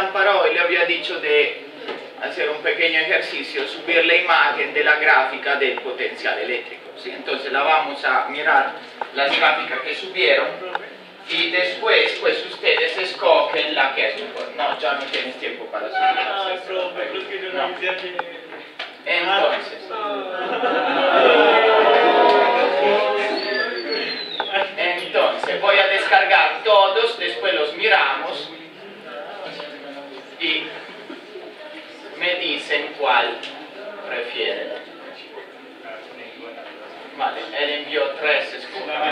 lámpara hoy le había dicho de hacer un pequeño ejercicio, subir la imagen de la gráfica del potencial eléctrico, ¿sí? Entonces la vamos a mirar, las gráficas que subieron, y después pues ustedes escogen la que es mejor. No, ya no tienes tiempo para subirla. Pero es que yo no decía que... Entonces voy a descargar todos, después los miramos y me dicen cuál prefieren. Vale, él envió 3, escucha.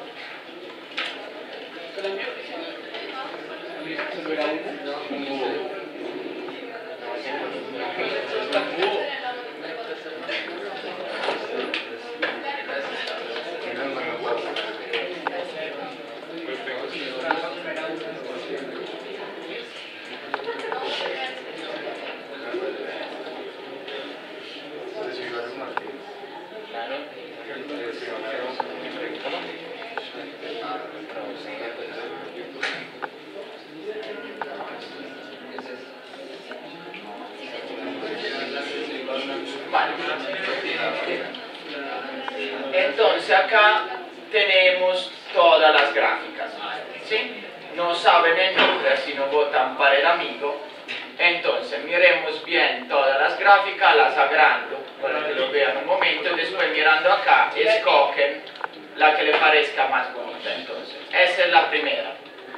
Entonces acá tenemos todas las gráficas, ¿sí? No saben el nombre, así no votan para el amigo. Entonces miremos bien todas las gráficas, las agrando para que lo vean un momento, y después mirando acá escogen la que le parezca más bonita. Entonces esa es la primera.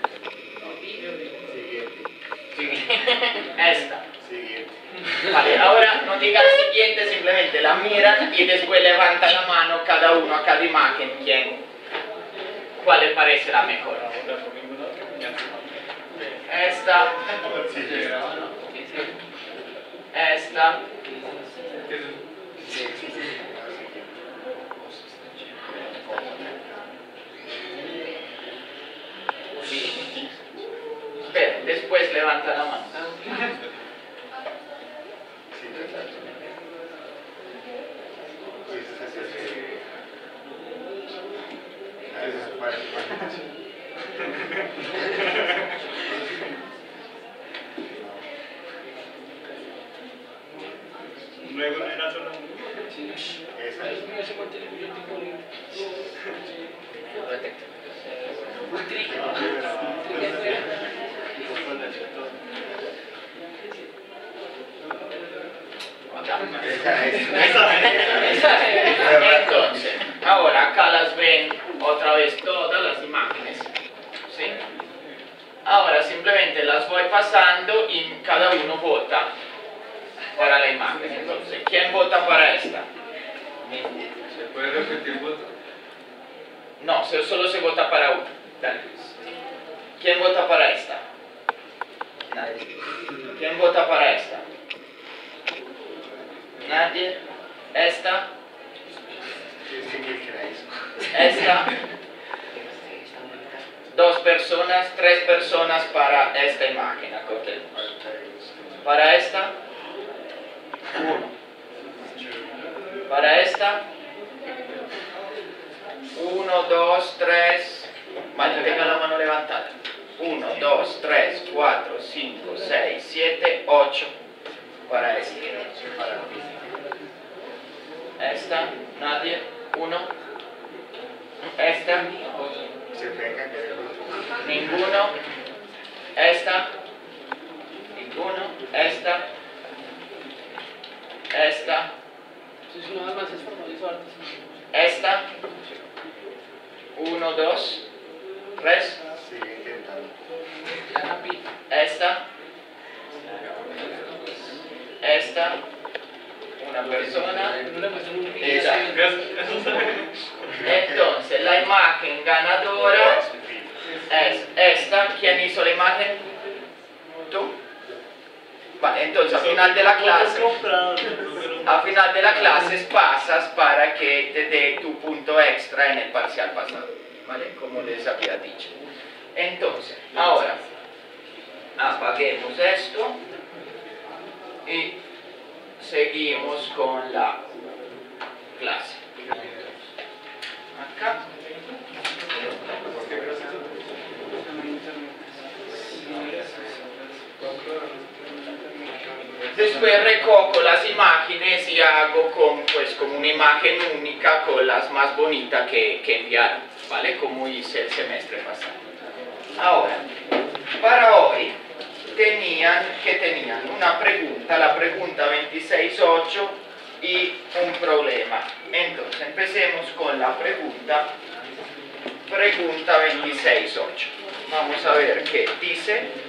Esta. Vale, ahora no digan siguiente, simplemente la miran y después levantan la mano cada uno a cada imagen cuál le parece la mejor. Esta. Esta. Espera, después levanta la mano. Luego era solo Entonces, ahora acá las ven otra vez todas las imágenes, ¿sí? Ahora simplemente las voy pasando y cada uno vota para la imagen. Entonces, ¿quién vota para esta? ¿Se puede repetir el voto? No, solo se vota para uno. Dale. ¿Quién vota para esta? Nadie. ¿Quién vota para esta? Nadie. ¿Esta? ¿Esta? 2 personas, 3 personas para esta imagen. Acordemos. Para esta, 1. Para esta, 1, 2, 3. Vale, tenga la mano levantada. 1, 2, 3, 4, 5, 6, 7, 8. Para esta. Esta, nadie. 1. Esta. Ninguno. Esta. Ninguno. Esta. Esta. Esta. 1, 2, 3. Esta. Esta. Una persona. Esta. Entonces la imagen ganadora es esta. ¿Quién hizo la imagen? ¿Tú? Vale, entonces al final de la clase pasas para que te dé tu punto extra en el parcial pasado, ¿vale? Como les había dicho. Entonces, ahora apaguemos esto y seguimos con la clase. Acá. después recojo las imágenes y hago pues, como una imagen única con las más bonitas que enviaron, ¿vale? Como hice el semestre pasado. Ahora, para hoy tenían una pregunta, la pregunta 26.8 y un problema. Entonces, empecemos con la pregunta 26.8. Vamos a ver qué dice.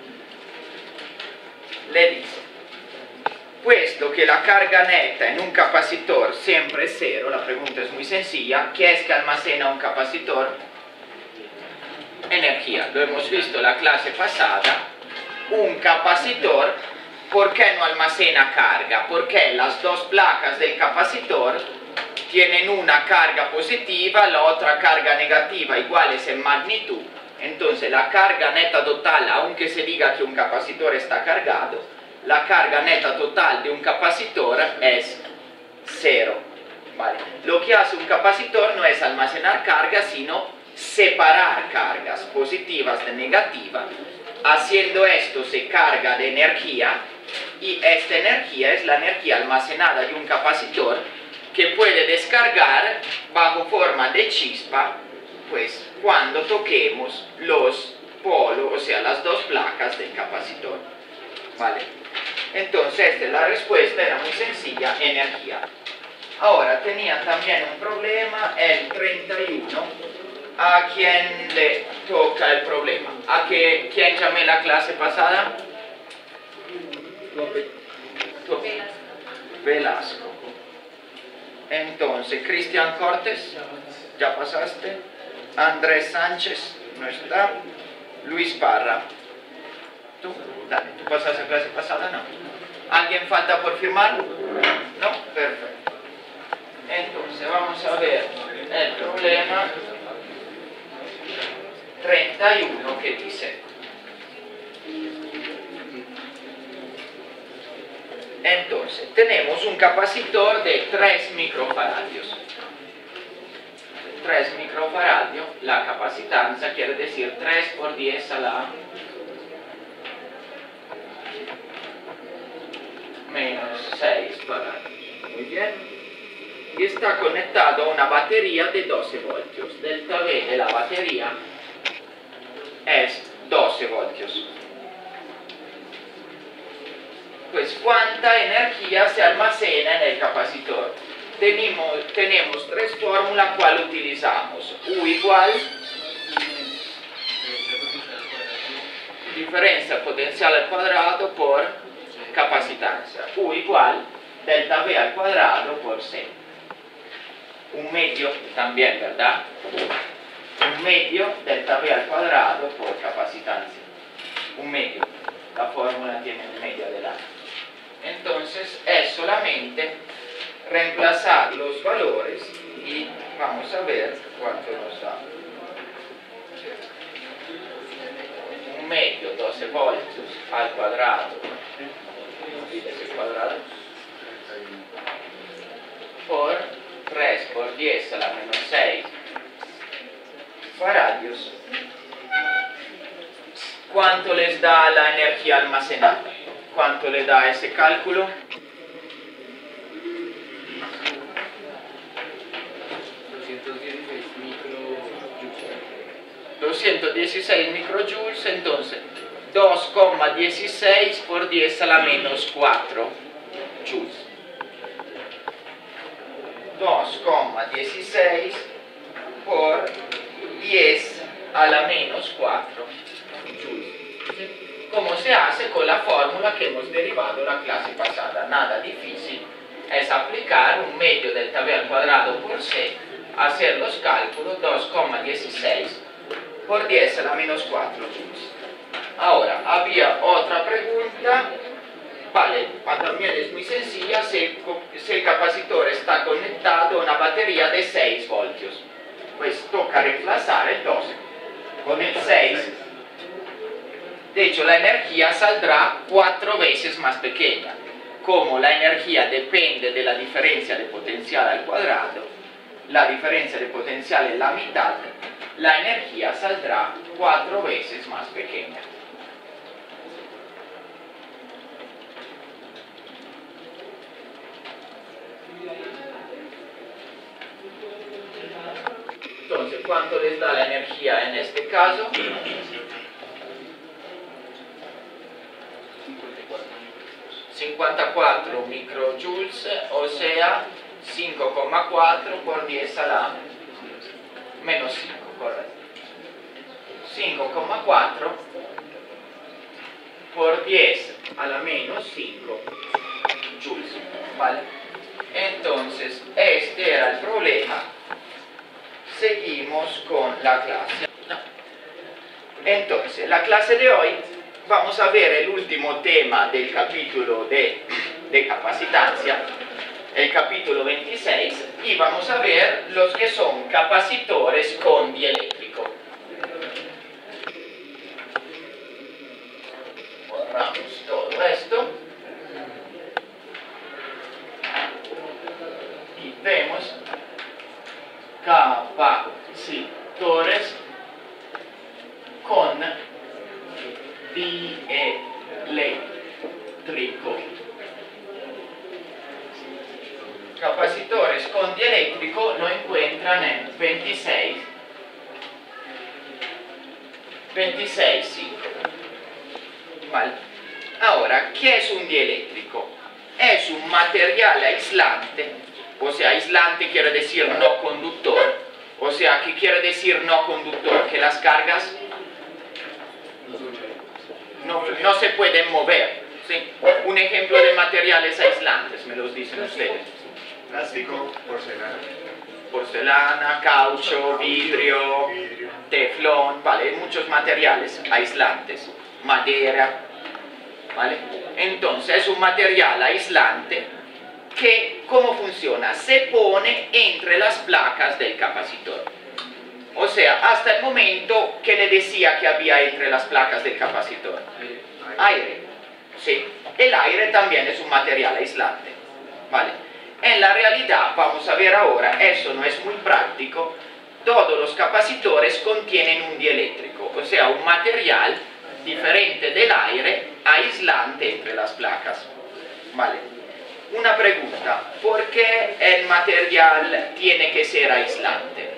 Le dice, puesto que la carga neta en un capacitor siempre es cero, la pregunta es muy sencilla, ¿qué es que almacena un capacitor? Energía. Lo hemos visto la clase pasada. Un capacitor, ¿por qué no almacena carga? Porque las dos placas del capacitor tienen una carga positiva, la otra carga negativa, iguales en magnitud. Entonces la carga neta total, aunque se diga que un capacitor está cargado, la carga neta total de un capacitor es cero. ¿Vale? Lo que hace un capacitor no es almacenar carga, sino separar cargas positivas de negativas. Haciendo esto se carga de energía, y esta energía es la energía almacenada de un capacitor que puede descargar bajo forma de chispa, pues cuando toquemos los polos, o sea, las dos placas del capacitor. ¿Vale? Entonces, esta es la respuesta, era muy sencilla, energía. Ahora, tenía también un problema, el 31. ¿A quién le toca el problema? ¿Quién llamé la clase pasada? Velasco. Entonces, Cristian Cortés, ya pasaste. Andrés Sánchez, no está. Luis Parra. ¿Tú? Dale, ¿tú pasaste la clase pasada? No. ¿Alguien falta por firmar? No, perfecto. Entonces, vamos a ver el problema 31 que dice. Entonces, tenemos un capacitor de 3 microfaradios. 3 microfaradios, la capacitancia quiere decir 3 por 10 a la menos 6 faradios. Muy bien. Y está conectado a una batería de 12 voltios. Delta V de la batería es 12 voltios. Pues, ¿cuánta energía se almacena en el capacitor? Tenemos tres fórmulas, ¿cuál utilizamos? U igual diferencia potencial al cuadrado por capacitancia. U igual delta V al cuadrado por C. Un medio también, ¿verdad? Un medio delta V al cuadrado por capacitancia. Un medio. La fórmula tiene un medio adelante. Entonces es solamente reemplazar los valores y vamos a ver cuánto nos da. Un medio, 12 voltios al cuadrado, ese cuadrado, por 3 por 10 a la menos 6 faradios. ¿Cuánto les da la energía almacenada? ¿Cuánto le da ese cálculo? 216 microjoules, entonces 2,16 por 10 a la menos 4 joules. 2,16 por 10 a la menos 4 joules. Como se hace con la fórmula que hemos derivado la clase pasada, nada difícil, es aplicar un medio delta V al cuadrado por C, hacer los cálculos, 2,16 por 10 a la menos 4 joules. Ahora, había otra pregunta, vale, también es muy sencilla, si el capacitor está conectado a una batería de 6 voltios, pues toca reemplazar el 12 con el 6. De hecho, la energía saldrá 4 veces más pequeña. Como la energía depende de la diferencia de potencial al cuadrado, la diferencia de potencial es la mitad, la energía saldrá 4 veces más pequeña. energía en este caso. 54 microjoules, o sea 5,4 por 10 a la menos 5, correcto. 5,4 por 10 a la menos 5 joules, ¿vale? Entonces, este era el problema. Seguimos con la clase. Entonces, la clase de hoy vamos a ver el último tema del capítulo de capacitancia, el capítulo 26, y vamos a ver los que son capacitores con dieléctrico. Borramos todo esto y vemos capacitores con dieléctrico. Capacitores con dieléctrico lo encuentran en 26.5. Vale. Ahora, ¿qué es un dieléctrico? Es un material aislante, o sea, aislante quiere decir no conductor. O sea, ¿qué quiere decir no conductor? Que las cargas no se pueden mover, ¿sí? Un ejemplo de materiales aislantes, me los dicen ustedes. Plástico, Porcelana, caucho, vidrio, teflón, vale, hay muchos materiales aislantes, madera, vale. Entonces es un material aislante que, ¿cómo funciona? Se pone entre las placas del capacitor. O sea, hasta el momento que le decía que había entre las placas del capacitor. Aire. Sí, el aire también es un material aislante. Vale. En la realidad, vamos a ver ahora, eso no es muy práctico. Todos los capacitores contienen un dieléctrico, o sea, un material diferente del aire aislante entre las placas. Vale. Una pregunta, ¿por qué el material tiene que ser aislante?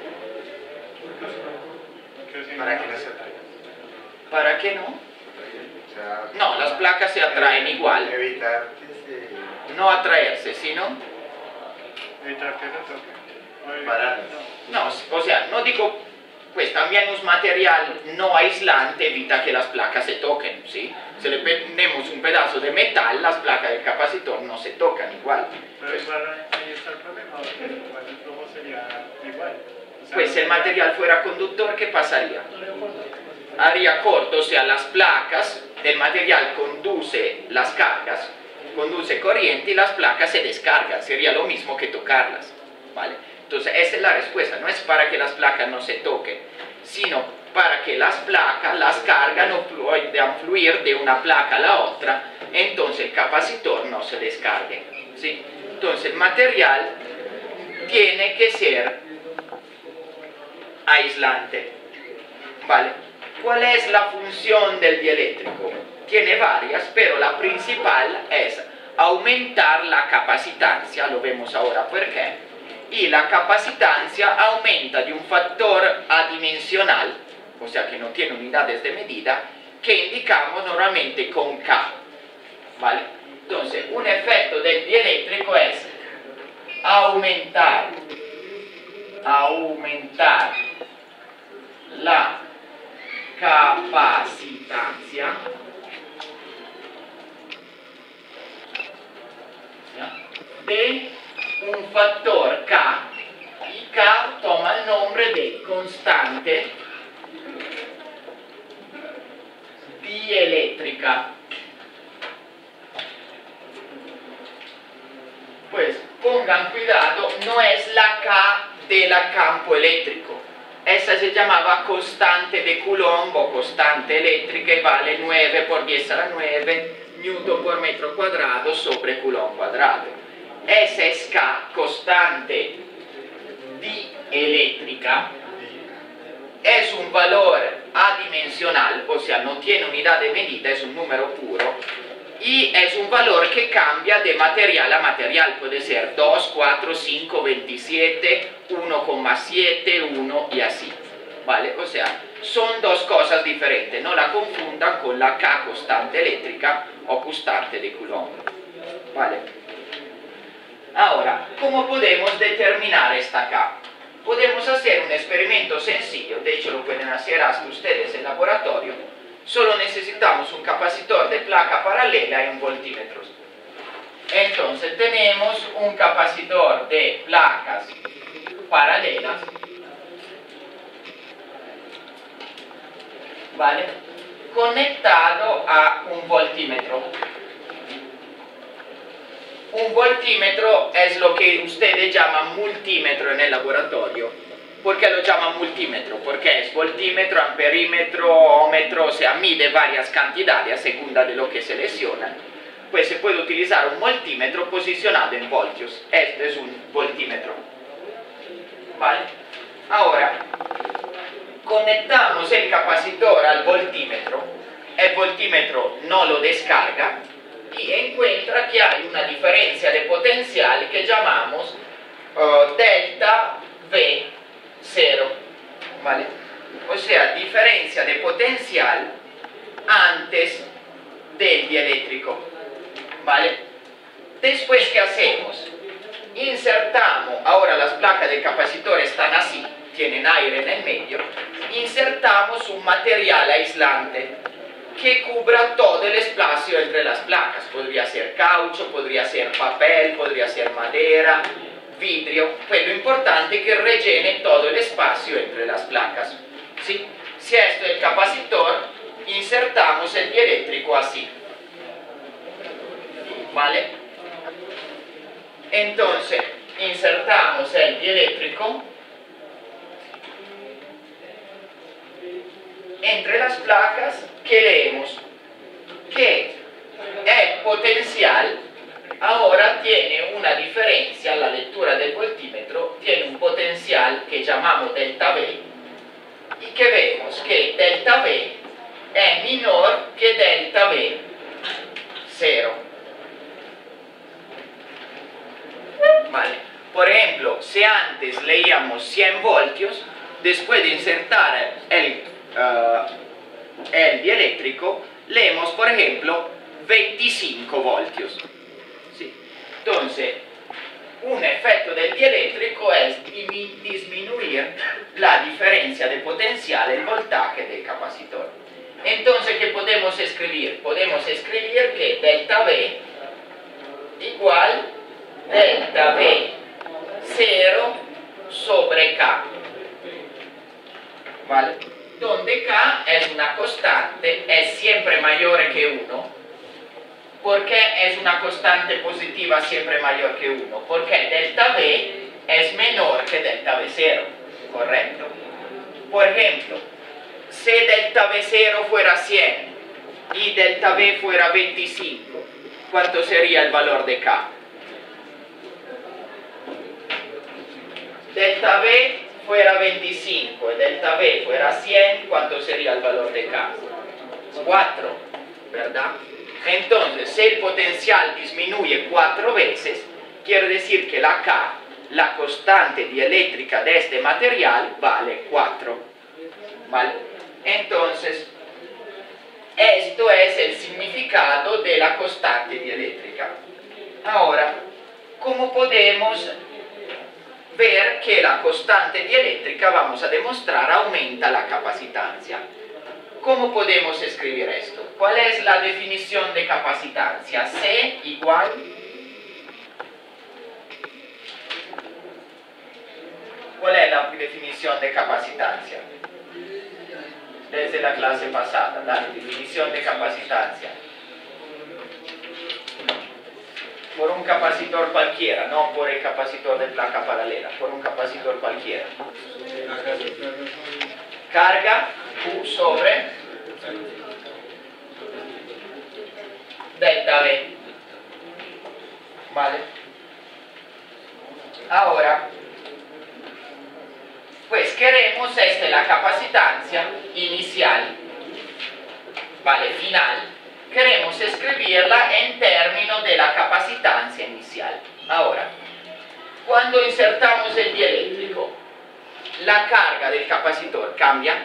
para que no se atraiga. ¿Para qué no? O sea, No, las placas se atraen igual. Evitar que No atraerse, sino... evitar que no toque. Parar. No, o sea, no digo, pues también un material no aislante evita que las placas se toquen, ¿sí? Si le ponemos un pedazo de metal, las placas del capacitor no se tocan igual. Pero igual ahí está el problema, porque igual el flujo sería igual. O sea, Pues si el material fuera conductor, ¿qué pasaría? Haría corto, o sea, las placas del material conduce las cargas, conduce corriente y las placas se descargan, sería lo mismo que tocarlas, ¿vale? Entonces esa es la respuesta, no es para que las placas no se toquen, sino para que las placas, las cargas no puedan fluir de una placa a la otra, entonces el capacitor no se descargue, ¿sí? Entonces el material tiene que ser aislante, ¿vale? ¿Cuál es la función del dieléctrico? Tiene varias, pero la principal es aumentar la capacitancia, lo vemos ahora por qué, y la capacitancia aumenta de un factor adimensional, o sea que no tiene unidades de medida, que indicamos normalmente con K, ¿vale? Entonces, un efecto del dieléctrico es aumentar la capacitancia de un factor K, y K toma el nombre de constante dieléctrica. Pues pongan cuidado, no es la K del campo eléctrico. Esa se llamaba constante de Coulomb o constante eléctrica y vale 9 por 10 a la 9 newton por metro cuadrado sobre Coulomb cuadrado. Esa es K, constante dieléctrica. Es un valor adimensional, o sea, no tiene unidad de medida, es un número puro. Y es un valor que cambia de material a material, puede ser 2, 4, 5, 27, 1,7, 1 y así. ¿vale? O sea, son dos cosas diferentes, no la confundan con la K constante eléctrica o constante de Coulomb, ¿vale? Ahora, ¿cómo podemos determinar esta K? Podemos hacer un experimento sencillo, de hecho lo pueden hacer hasta ustedes en laboratorio. Solo necesitamos un capacitor de placa paralela y un voltímetro. Entonces tenemos un capacitor de placas paralelas, ¿vale?, conectado a un voltímetro. Un voltímetro es lo que ustedes llaman multímetro en el laboratorio. ¿Por qué lo llaman multímetro? Porque es voltímetro, amperímetro, ohmmetro, o sea, mide varias cantidades a segunda de lo que seleccionan. Pues se puede utilizar un multímetro posicionado en voltios. Este es un voltímetro, ¿vale? Ahora, conectamos el capacitor al voltímetro, el voltímetro no lo descarga y encuentra que hay una diferencia de potencial que llamamos delta V0, ¿vale? O sea, diferencia de potencial antes del dieléctrico, ¿vale? Después, ¿qué hacemos? Insertamos, ahora las placas del capacitor están así, tienen aire en el medio, insertamos un material aislante que cubra todo el espacio entre las placas. Podría ser caucho, podría ser papel, podría ser madera, vidrio, pues lo importante es que rellene todo el espacio entre las placas, ¿sí? Si esto es el capacitor, insertamos el dieléctrico así, ¿vale? Entonces, insertamos el dieléctrico entre las placas, que leemos que el potencial ahora tiene una diferencia, la lectura del voltímetro tiene un potencial que llamamos delta V, y que vemos que delta V es menor que delta V0. Vale. Por ejemplo, si antes leíamos 100 voltios, después de insertar el dieléctrico, leemos, por ejemplo, 25 voltios. ¿Sí? Entonces, un efecto del dieléctrico es disminuir la diferencia de potencial, el voltaje del capacitor. Entonces, ¿qué podemos escribir? Podemos escribir que delta V igual delta V0 sobre K, ¿vale? Donde K es una constante, es siempre mayor que 1. ¿Por qué es una constante positiva siempre mayor que 1? Porque delta V es menor que delta V0, ¿correcto? Por ejemplo, si delta V0 fuera 100 y delta V fuera 25, ¿cuánto sería el valor de K? Delta V fuera 25 y delta V fuera 100, ¿cuánto sería el valor de K? 4, ¿verdad? Entonces, si el potencial disminuye 4 veces, quiere decir que la K, la constante dieléctrica de este material, vale 4, ¿vale? Entonces, esto es el significado de la constante dieléctrica. Ahora, ¿cómo podemos ver que la constante dieléctrica, vamos a demostrar, aumenta la capacitancia? ¿Cómo podemos escribir esto? ¿Cuál es la definición de capacitancia? C igual ¿cuál es la definición de capacitancia? Desde la clase pasada, la definición de capacitancia. Por un capacitor cualquiera, no por el capacitor de placa paralela, por un capacitor cualquiera. Carga Q sobre delta V, ¿vale? Ahora, pues queremos, esta es la capacitancia inicial, ¿vale? Final. Queremos escribirla en términos de la capacitancia inicial. Ahora, cuando insertamos el dieléctrico, la carga del capacitor cambia.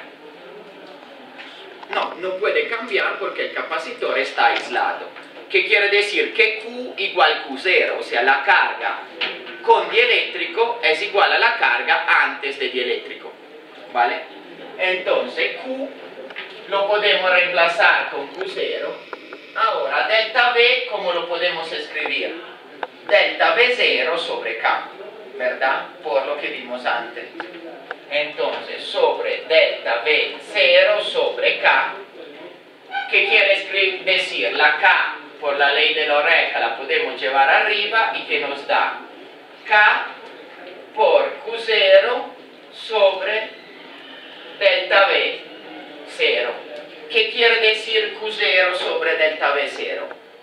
No, no puede cambiar porque el capacitor está aislado. ¿Qué quiere decir? Que Q igual Q0, o sea, la carga con dieléctrico es igual a la carga antes de dieléctrico, ¿vale? Entonces Q lo podemos reemplazar con Q0. Ahora, delta V, ¿cómo lo podemos escribir? Delta V0 sobre K, ¿verdad? Por lo que vimos antes. Entonces, sobre delta V0 sobre K, ¿qué quiere decir? La K, por la ley de la oreja, la podemos llevar arriba y que nos da K por Q0 sobre delta V0. ¿Qué quiere decir Q0 sobre delta V0?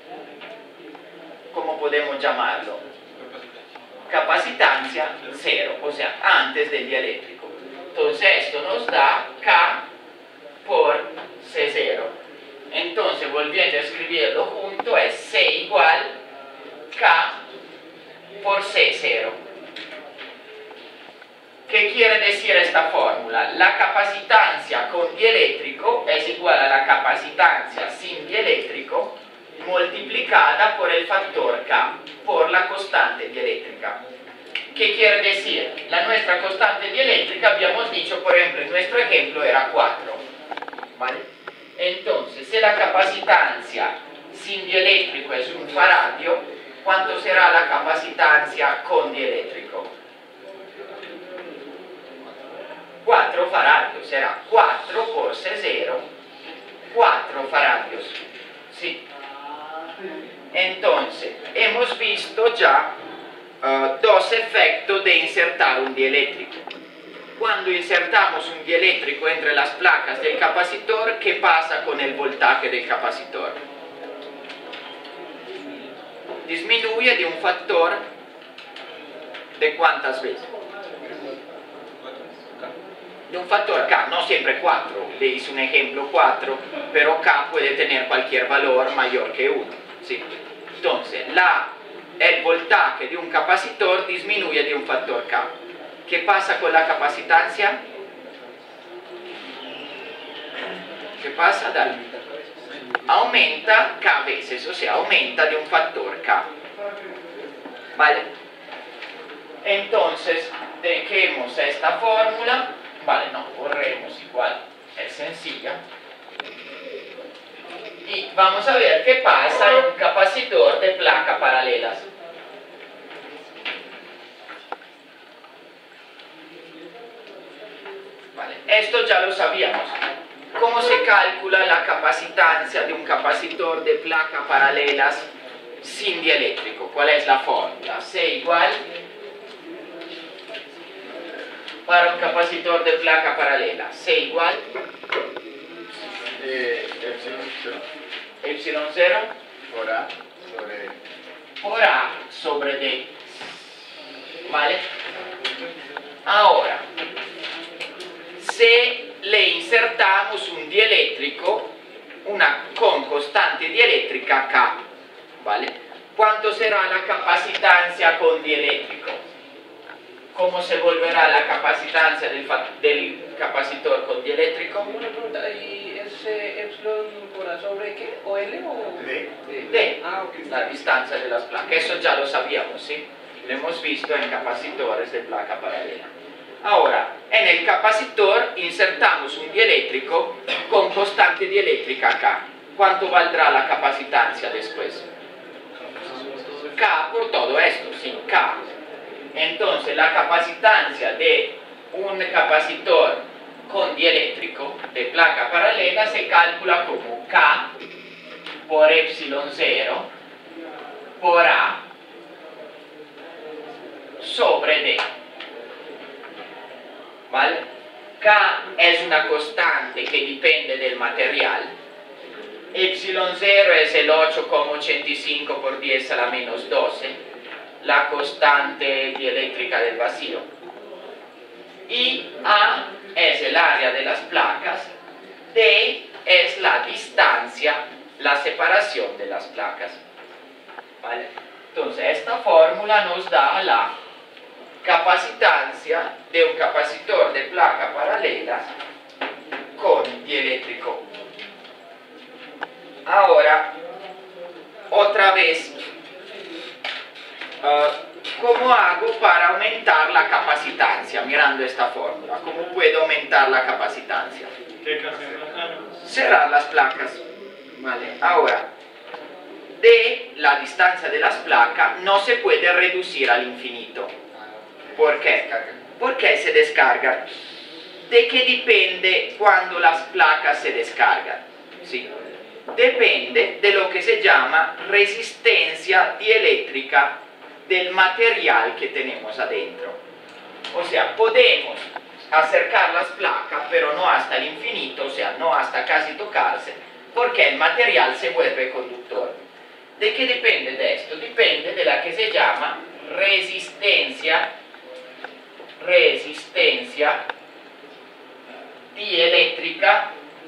¿Cómo podemos llamarlo? Capacitancia 0, o sea, antes del dieléctrico. Entonces esto nos da K por C0. Entonces, volviendo a escribirlo junto, es C igual K por C0. ¿Qué quiere decir esta fórmula? La capacitancia con dieléctrico es igual a la capacitancia sin dieléctrico multiplicada por el factor K por la constante dieléctrica. ¿Qué quiere decir? La nuestra constante dieléctrica, habíamos dicho, por ejemplo, en nuestro ejemplo era 4, ¿vale? Entonces, si la capacitancia sin dieléctrico es 1 faradio, ¿cuánto será la capacitancia con dieléctrico? 4 faradios, será 4 por C0, 4 faradios, ¿sí? Entonces, hemos visto ya dos efectos de insertar un dieléctrico. Cuando insertamos un dieléctrico entre las placas del capacitor, ¿qué pasa con el voltaje del capacitor? Disminuye de un factor de ¿cuántas veces? De un factor K, no siempre 4, le hice un ejemplo 4, pero K puede tener cualquier valor mayor que 1, ¿sí? Entonces, el voltaje de un capacitor disminuye de un factor K. ¿Qué pasa con la capacitancia? ¿Qué pasa? Dale. Aumenta K veces, o sea, aumenta de un factor K. ¿Vale? Entonces, dejemos esta fórmula. Vale, no, borremos igual, es sencilla. Y vamos a ver qué pasa en un capacitor de placa paralelas. Vale, esto ya lo sabíamos. ¿Cómo se calcula la capacitancia de un capacitor de placa paralelas sin dieléctrico? ¿Cuál es la fórmula? C igual, para un capacitor de placa paralela, C igual epsilon 0 por A sobre D. ¿Vale? Ahora, si le insertamos un dieléctrico con constante dieléctrica K, ¿vale? ¿Cuánto será la capacitancia con dieléctrico? ¿Cómo se volverá la capacitancia del capacitor con dieléctrico? Una pregunta, ¿y ese epsilon por A sobre qué? ¿O L o...? D. Ah, ok. La distancia de las placas. Eso ya lo sabíamos, ¿sí? Lo hemos visto en capacitores de placa paralela. Ahora, en el capacitor insertamos un dieléctrico con constante dieléctrica K. ¿Cuánto valdrá la capacitancia después? K por todo esto, sí, K. Entonces, la capacitancia de un capacitor con dieléctrico de placa paralela se calcula como K por epsilon 0 por A sobre D. ¿Vale? K es una constante que depende del material. Epsilon 0 es el 8,85 por 10 a la menos 12. La constante dieléctrica del vacío, y A es el área de las placas, D es la distancia, la separación de las placas. ¿Vale? Entonces esta fórmula nos da la capacitancia de un capacitor de placa paralela con dieléctrico. Ahora, otra vez, ¿cómo hago para aumentar la capacitancia? Mirando esta fórmula, ¿cómo puedo aumentar la capacitancia? Cerrar las placas. Vale. Ahora, de la distancia de las placas no se puede reducir al infinito. ¿Por qué? Porque se descargan. ¿De qué depende cuando las placas se descargan? Sí. Depende de lo que se llama resistencia dieléctrica del material que tenemos adentro. O sea, podemos acercar las placas, pero no hasta el infinito, o sea, no hasta casi tocarse, porque el material se vuelve conductor. ¿De qué depende de esto? Depende de la que se llama resistencia dieléctrica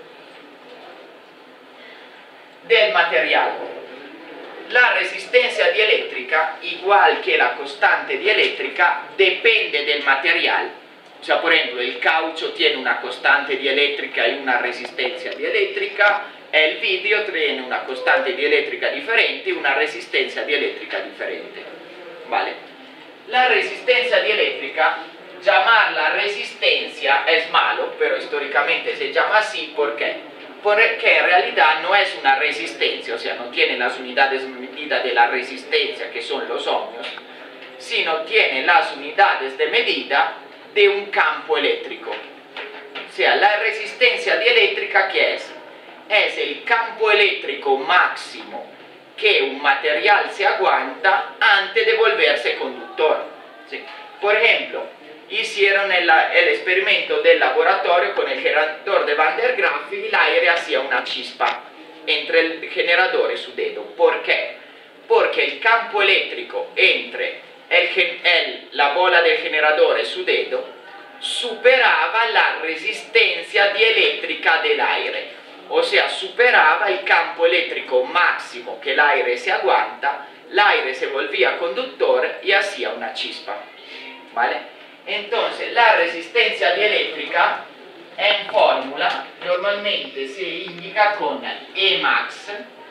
del material. La resistencia dieléctrica, igual que la constante dieléctrica, depende del material. O sea, por ejemplo, el caucho tiene una constante dieléctrica y una resistencia dieléctrica, el vidrio tiene una constante dieléctrica diferente y una resistencia dieléctrica diferente. ¿Vale? La resistencia dieléctrica, llamarla resistencia es malo, pero históricamente se llama así. ¿Por qué? Porque en realidad no es una resistencia, o sea, no tiene las unidades de medida de la resistencia, que son los ohmios, sino tiene las unidades de medida de un campo eléctrico. O sea, la resistencia dieléctrica, ¿qué es? Es el campo eléctrico máximo que un material se aguanta antes de volverse conductor. ¿Sí? Por ejemplo, hicieron el experimento del laboratorio con el generador de Van der Graaf y el aire hacía una chispa entre el generador y su dedo. ¿Por qué? Porque el campo eléctrico entre la bola del generador y su dedo superaba la resistencia dieléctrica del aire, o sea, superaba el campo eléctrico máximo que el aire se aguanta, el aire se volvía conductor y hacía una chispa. ¿Vale? Entonces, la resistencia dieléctrica en fórmula normalmente se indica con Emax,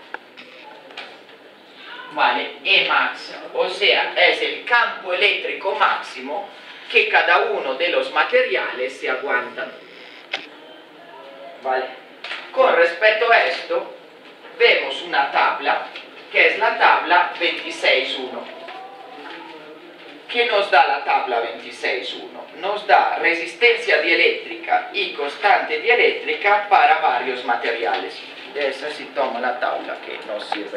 ¿vale? Emax, o sea, es el campo eléctrico máximo que cada uno de los materiales se aguantan. ¿Vale? Con respecto a esto, vemos una tabla, que es la tabla 26.1. ¿Qué nos da la tabla 26.1? Nos da resistencia dieléctrica y constante dieléctrica para varios materiales. De eso sí tomo la tabla que nos sirve.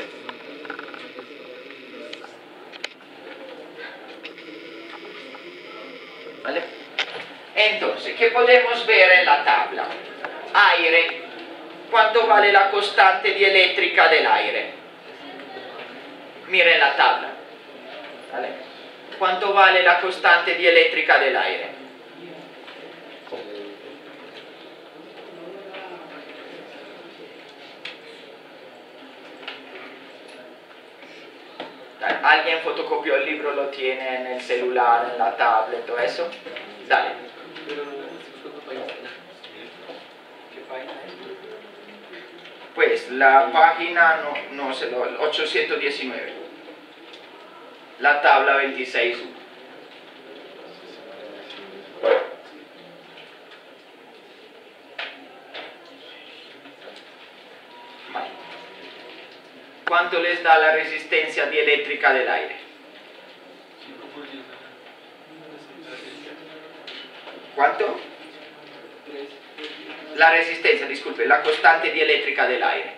¿Vale? Entonces, ¿qué podemos ver en la tabla? Aire. ¿Cuánto vale la constante dieléctrica del aire? Miren la tabla. ¿Vale? ¿Cuánto vale la constante dieléctrica del aire? ¿Alguien fotocopió el libro? ¿Lo tiene en el celular, en la tablet, todo eso? Dale. Pues la página, no sé, 819. La tabla 26.1. ¿Cuánto les da la resistencia dieléctrica del aire? 5%. ¿Cuánto? La resistencia, disculpe, la constante dieléctrica del aire.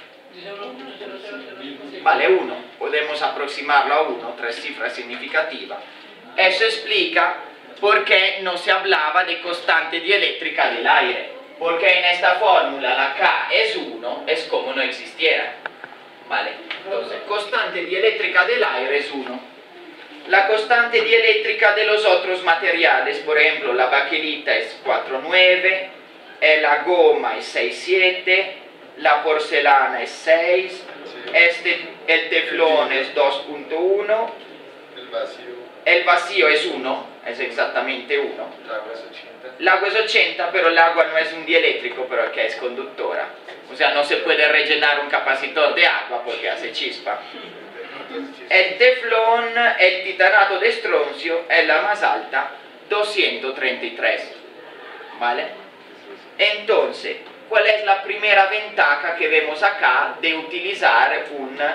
Vale, 1. Podemos aproximarlo a 1, 3 cifras significativas. Eso explica por qué no se hablaba de constante dieléctrica del aire. Porque en esta fórmula la K es 1, es como no existiera. Vale, entonces, constante dieléctrica del aire es 1. La constante dieléctrica de los otros materiales, por ejemplo, la baquelita es 4,9, la goma es 6,7, la porcelana es 6, el teflón es 2,1, El vacío. el vacío es 1, es exactamente 1. El agua es 80. El agua es 80, pero el agua no es un dieléctrico, pero que es conductora. O sea, no se puede rellenar un capacitor de agua porque hace chispa. El teflón, el titanato de estroncio es la más alta, 233. ¿Vale? Entonces, ¿cuál es la primera ventaja que vemos acá de utilizar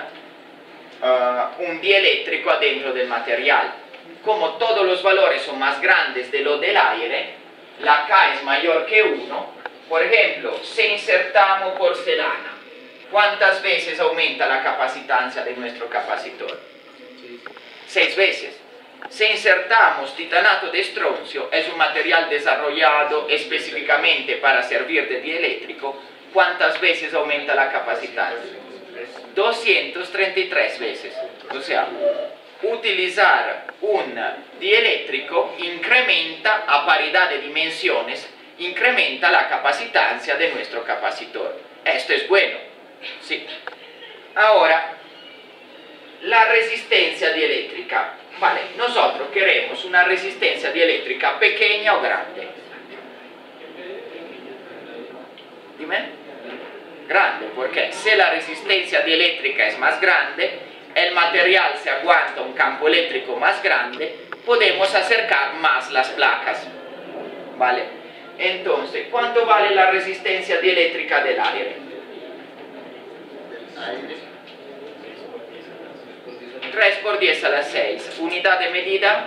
un dieléctrico adentro del material? Como todos los valores son más grandes de lo del aire, la K es mayor que 1. Por ejemplo, si insertamos porcelana, ¿cuántas veces aumenta la capacitancia de nuestro capacitor? 6 veces. Si insertamos titanato de estroncio, es un material desarrollado específicamente para servir de dieléctrico, ¿cuántas veces aumenta la capacitancia? 233 veces. O sea, utilizar un dieléctrico incrementa a paridad de dimensiones, incrementa la capacitancia de nuestro capacitor. Esto es bueno, ¿sí? Ahora, la resistencia dieléctrica. Vale, nosotros queremos una resistencia dieléctrica pequeña o grande. Dime. Grande, porque si la resistencia dieléctrica es más grande, el material se aguanta un campo eléctrico más grande, podemos acercar más las placas. ¿Vale? Entonces, ¿cuánto vale la resistencia dieléctrica del aire? 3 por 10 a la 6. ¿Unidad de medida?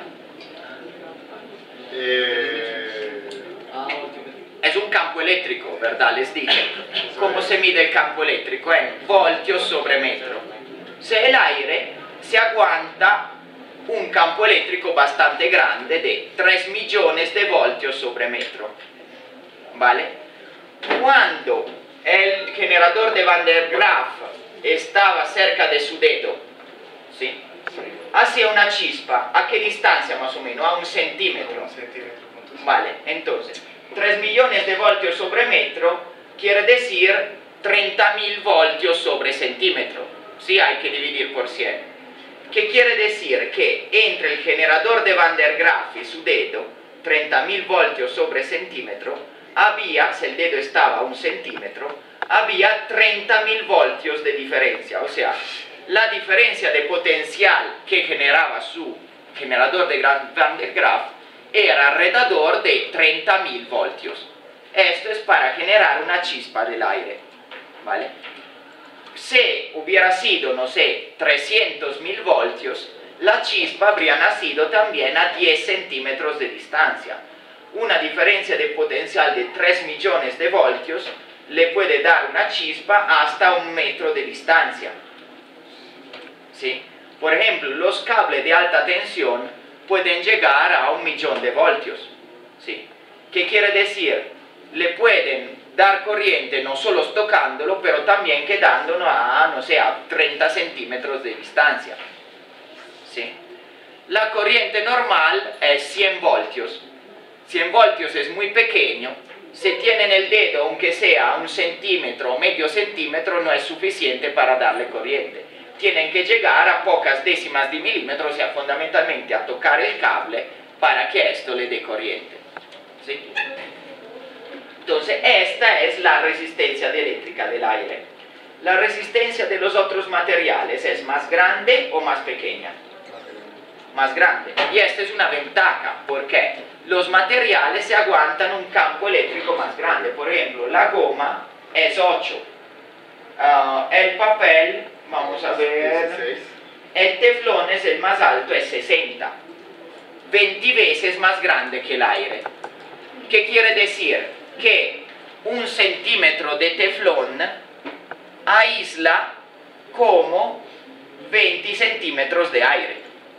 Es un campo eléctrico, ¿verdad? Les dije. ¿Cómo se mide el campo eléctrico? En voltios sobre metro. Si el aire se aguanta un campo eléctrico bastante grande de 3 millones de voltios sobre metro. ¿Vale? Cuando el generador de Van der Graaf estaba cerca de su dedo, ¿sí? Hacía una chispa. ¿A qué distancia más o menos? A 1 centímetro. Vale, entonces 3 millones de voltios sobre metro quiere decir 30.000 voltios sobre centímetro. Sí, hay que dividir por 100. ¿Qué quiere decir? Que entre el generador de Van der Graaf y su dedo, 30.000 voltios sobre centímetro, había, si el dedo estaba a 1 centímetro, había 30.000 voltios de diferencia. O sea, la diferencia de potencial que generaba su generador de Van der Graaf era alrededor de 30.000 voltios. Esto es para generar una chispa del aire, ¿vale? Si hubiera sido, no sé, 300.000 voltios, la chispa habría nacido también a 10 centímetros de distancia. Una diferencia de potencial de 3 millones de voltios le puede dar una chispa hasta 1 metro de distancia. ¿Sí? Por ejemplo, los cables de alta tensión pueden llegar a 1 millón de voltios. ¿Sí? ¿Qué quiere decir? Le pueden dar corriente no solo tocándolo, pero también quedándolo a, no sé, a 30 centímetros de distancia. ¿Sí? La corriente normal es 100 voltios. 100 voltios es muy pequeño. Si tienen el dedo, aunque sea 1 centímetro o medio centímetro, no es suficiente para darle corriente. Tienen que llegar a pocas décimas de milímetro, o sea, fundamentalmente a tocar el cable para que esto le dé corriente. ¿Sí? Entonces, esta es la resistencia dieléctrica del aire. La resistencia de los otros materiales es más grande o más pequeña. Más grande. Y esta es una ventaja, porque los materiales se aguantan un campo eléctrico más grande. Por ejemplo, la goma es 8. El papel, vamos a ver, 16. El teflón es el más alto, es 60. 20 veces más grande que el aire. ¿Qué quiere decir? Que 1 centímetro de teflón aísla como 20 centímetros de aire.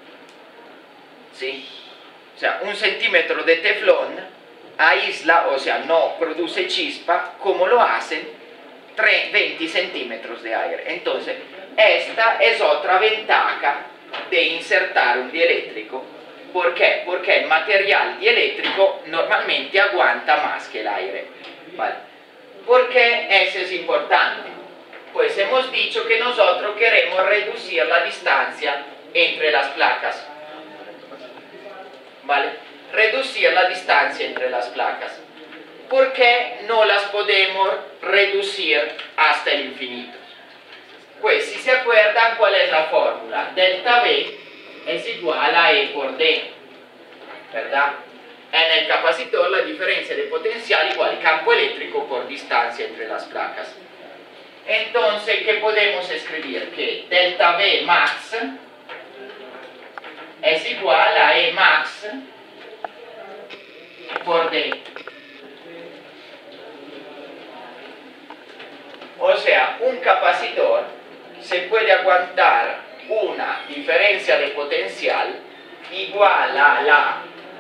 ¿Sí? O sea, 1 centímetro de teflón aísla, o sea, no produce chispa como lo hacen 20 centímetros de aire. Entonces, esta es otra ventaja de insertar un dieléctrico. ¿Por qué? Porque el material dieléctrico normalmente aguanta más que el aire. ¿Vale? ¿Por qué eso es importante? Pues hemos dicho que nosotros queremos reducir la distancia entre las placas. ¿vale? Reducir la distancia entre las placas. ¿Por qué no las podemos reducir hasta el infinito? Pues si se acuerdan, ¿cuál es la fórmula? Delta V es igual a E por D, ¿verdad? En el capacitor la diferencia de potencial igual campo eléctrico por distancia entre las placas. Entonces, ¿qué podemos escribir? Que delta V max es igual a E max por D. O sea, un capacitor se puede aguantar una diferencia de potencial igual a la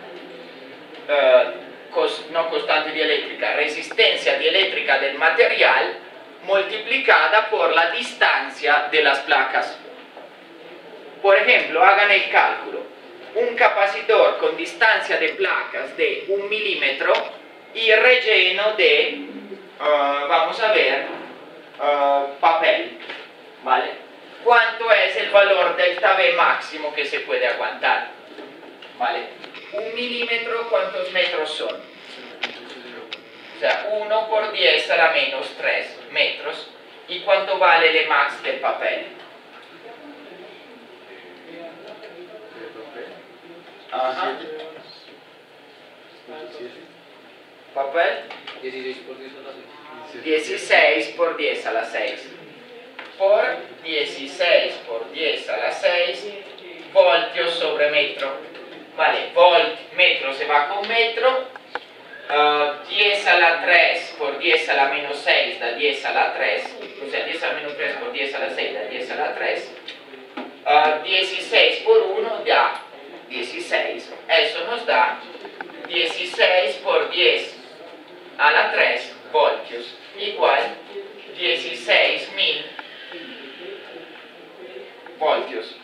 no constante dieléctrica, resistencia dieléctrica del material multiplicada por la distancia de las placas. Por ejemplo, hagan el cálculo. Un capacitor con distancia de placas de 1 milímetro y relleno de, vamos a ver, papel, ¿vale? ¿Cuánto es el valor delta V máximo que se puede aguantar? ¿Vale? 1 milímetro, ¿cuántos metros son? O sea, 1 por 10 a la menos 3 metros. ¿Y cuánto vale el max del papel? Ajá. ¿Papel? 16 por 10 a la 6. 16 por 10 a la 6. Por 16 por 10 a la 6 voltios sobre metro. Vale, metro se va con metro. 10 a la 3 por 10 a la menos 6 da 10 a la 3. O sea, 10 a la menos 3 por 10 a la 6 da 10 a la 3. 16 por 1 da 16. Eso nos da 16 por 10 a la 3 voltios igual 16.000 voltios.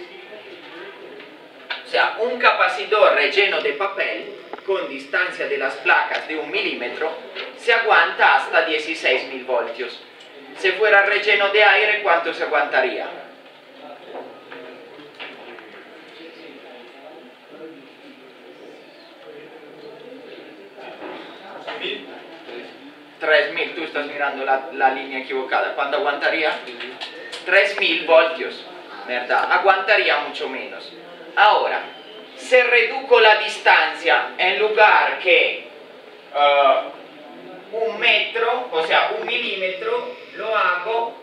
O sea, un capacitor relleno de papel con distancia de las placas de 1 milímetro se aguanta hasta 16.000 voltios. Si fuera relleno de aire, ¿cuánto se aguantaría? $3.000, tú estás mirando la línea equivocada. ¿Cuánto aguantaría? 3.000 voltios, ¿verdad? Aguantaría mucho menos. Ahora, se reduco la distancia en lugar que 1 metro, o sea 1 milímetro, lo hago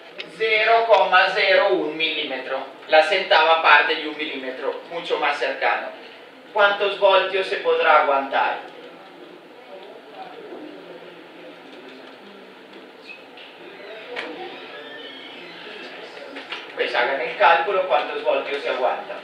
0,01 milímetro, la centava parte de 1 milímetro, mucho más cercano. ¿Cuántos voltios se podrá aguantar? Pues hagan el cálculo cuántos voltios se aguantan.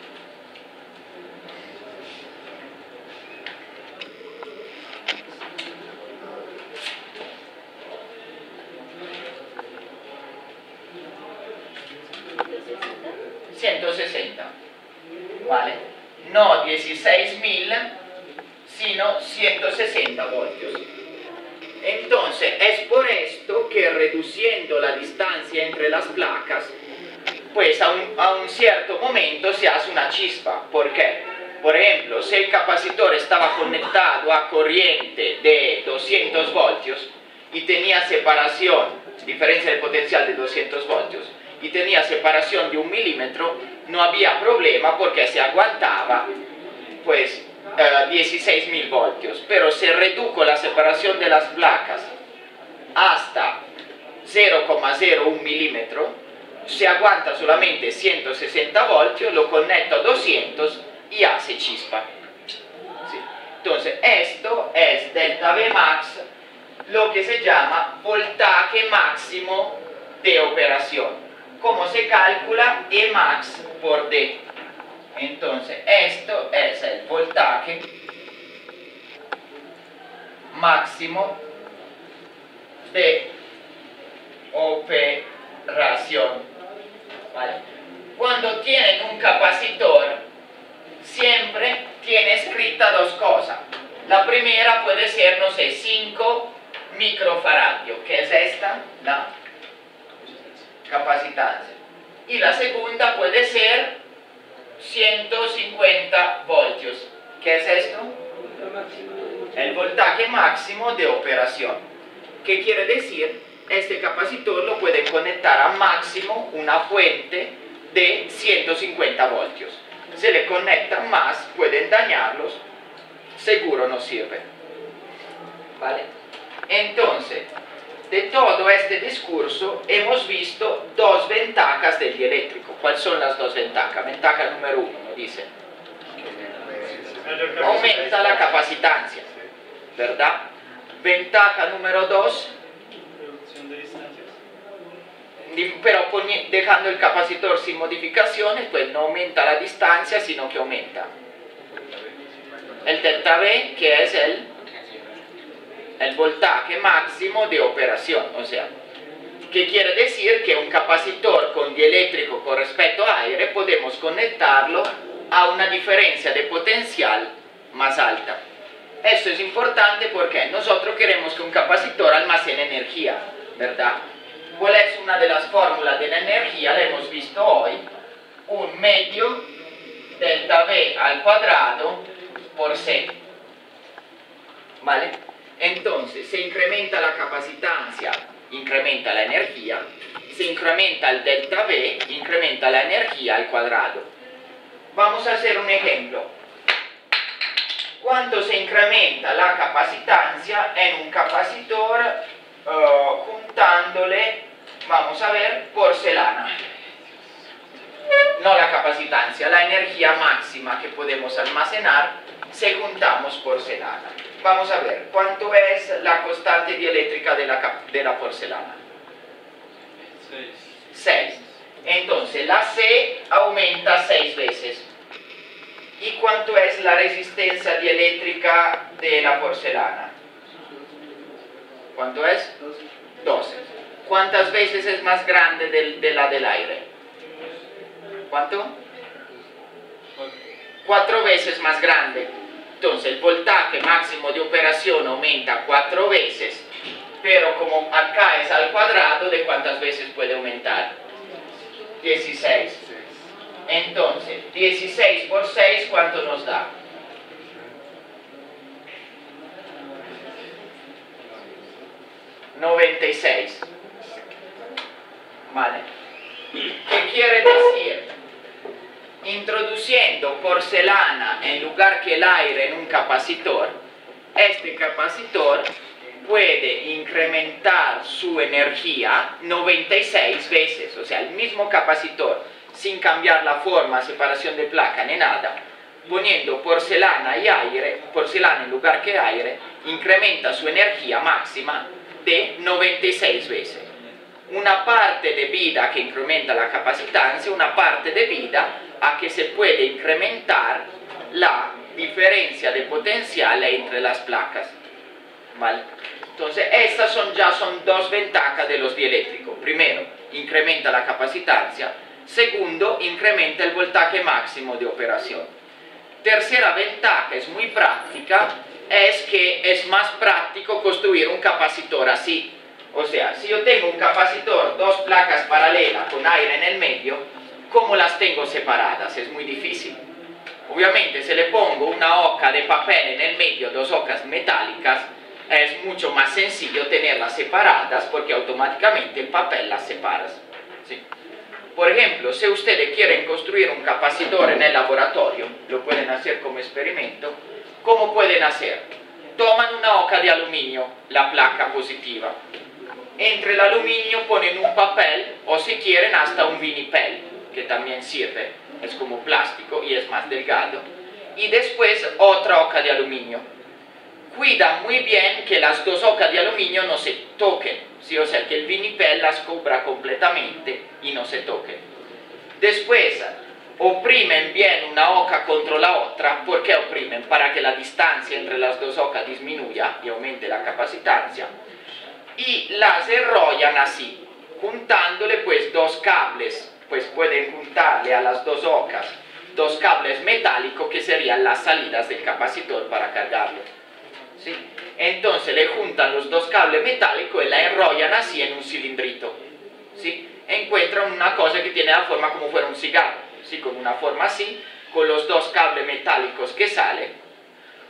$160, ¿vale? No 16.000, sino 160 voltios. Entonces, es por esto que reduciendo la distancia entre las placas, pues a un cierto momento se hace una chispa. ¿Por qué? Por ejemplo, si el capacitor estaba conectado a corriente de 200 voltios y tenía separación, diferencia de potencial de 200 voltios, y tenía separación de 1 milímetro, no había problema porque se aguantaba pues 16.000 voltios. Pero se redujo la separación de las placas hasta 0,01 milímetro, se aguanta solamente 160 voltios, lo conecto a 200 y hace chispa. ¿Sí? Entonces, esto es delta V max, lo que se llama voltaje máximo de operación. ¿Cómo se calcula? E max por D. Entonces, esto es el voltaje máximo de operación. ¿Vale? Cuando tienen un capacitor, siempre tiene escrita dos cosas. La primera puede ser, no sé, 5 microfaradio, que es esta, la capacitancia. Y la segunda puede ser 150 voltios. ¿Qué es esto? El voltaje máximo de operación. ¿Qué quiere decir? Este capacitor lo pueden conectar a máximo una fuente de 150 voltios. Se le conectan más, pueden dañarlos, seguro no sirve. ¿Vale? Entonces, de todo este discurso hemos visto dos ventajas del dieléctrico. ¿Cuáles son las dos ventajas? Ventaja número 1, dice. Aumenta la capacitancia, ¿verdad? Ventaja número 2. Reducción de distancias. Pero dejando el capacitor sin modificaciones, pues no aumenta la distancia, sino que aumenta el delta V, que es el voltaje máximo de operación. O sea, ¿qué quiere decir? Que un capacitor con dieléctrico con respecto a aire podemos conectarlo a una diferencia de potencial más alta. Esto es importante porque nosotros queremos que un capacitor almacene energía, ¿verdad? ¿Cuál es una de las fórmulas de la energía? La hemos visto hoy. Un medio delta V al cuadrado por C. ¿Vale? Entonces, se incrementa la capacitancia, incrementa la energía. Se incrementa el delta V, incrementa la energía al cuadrado. Vamos a hacer un ejemplo. ¿Cuánto se incrementa la capacitancia en un capacitor juntándole, vamos a ver, porcelana? No la capacitancia, la energía máxima que podemos almacenar si juntamos porcelana. Vamos a ver, ¿cuánto es la constante dieléctrica de la porcelana? 6. Entonces la C aumenta 6 veces. ¿Y cuánto es la resistencia dieléctrica de la porcelana? ¿Cuánto es? 12. ¿Cuántas veces es más grande de la del aire? ¿Cuánto? 4 veces más grande. Entonces el voltaje máximo de operación aumenta 4 veces, pero como acá es al cuadrado, ¿de cuántas veces puede aumentar? 16. Entonces, 16 por 6, ¿cuánto nos da? 96. ¿Vale? ¿Qué quiere decir? Introduciendo porcelana en lugar que el aire en un capacitor, este capacitor puede incrementar su energía 96 veces, o sea, el mismo capacitor, sin cambiar la forma, separación de placa ni nada, poniendo porcelana y aire, porcelana en lugar que aire, incrementa su energía máxima de 96 veces. Una parte debida a que incrementa la capacitancia, una parte debida a que se puede incrementar la diferencia de potencial entre las placas. ¿Vale? Entonces, estas son dos ventajas de los dieléctricos. Primero, incrementa la capacitancia. Segundo, incrementa el voltaje máximo de operación. Tercera ventaja, es muy práctica, es que es más práctico construir un capacitor así. O sea, si yo tengo un capacitor, dos placas paralelas con aire en el medio, ¿cómo las tengo separadas? Es muy difícil. Obviamente, si le pongo una hoja de papel en el medio, dos hojas metálicas, es mucho más sencillo tenerlas separadas porque automáticamente el papel las separa. ¿Sí? Por ejemplo, si ustedes quieren construir un capacitor en el laboratorio, lo pueden hacer como experimento. ¿Cómo pueden hacer? Toman una hoja de aluminio, la placa positiva. Entre el aluminio ponen un papel o si quieren hasta un vinipel, que también sirve, es como plástico y es más delgado. Y después otra hoja de aluminio. Cuida muy bien que las dos hojas de aluminio no se toquen, ¿sí? O sea que el vinipel las cubra completamente y no se toquen. Después oprimen bien una hoja contra la otra. ¿Por qué oprimen? Para que la distancia entre las dos hojas disminuya y aumente la capacitancia. Y las enrollan así, juntándole pues dos cables, pues pueden juntarle a las dos hojas dos cables metálicos que serían las salidas del capacitor para cargarlo. ¿Sí? Entonces le juntan los dos cables metálicos y la enrollan así en un cilindrito. ¿Sí? Encuentran una cosa que tiene la forma como fuera un cigarro, ¿sí? Con una forma así, con los dos cables metálicos que salen,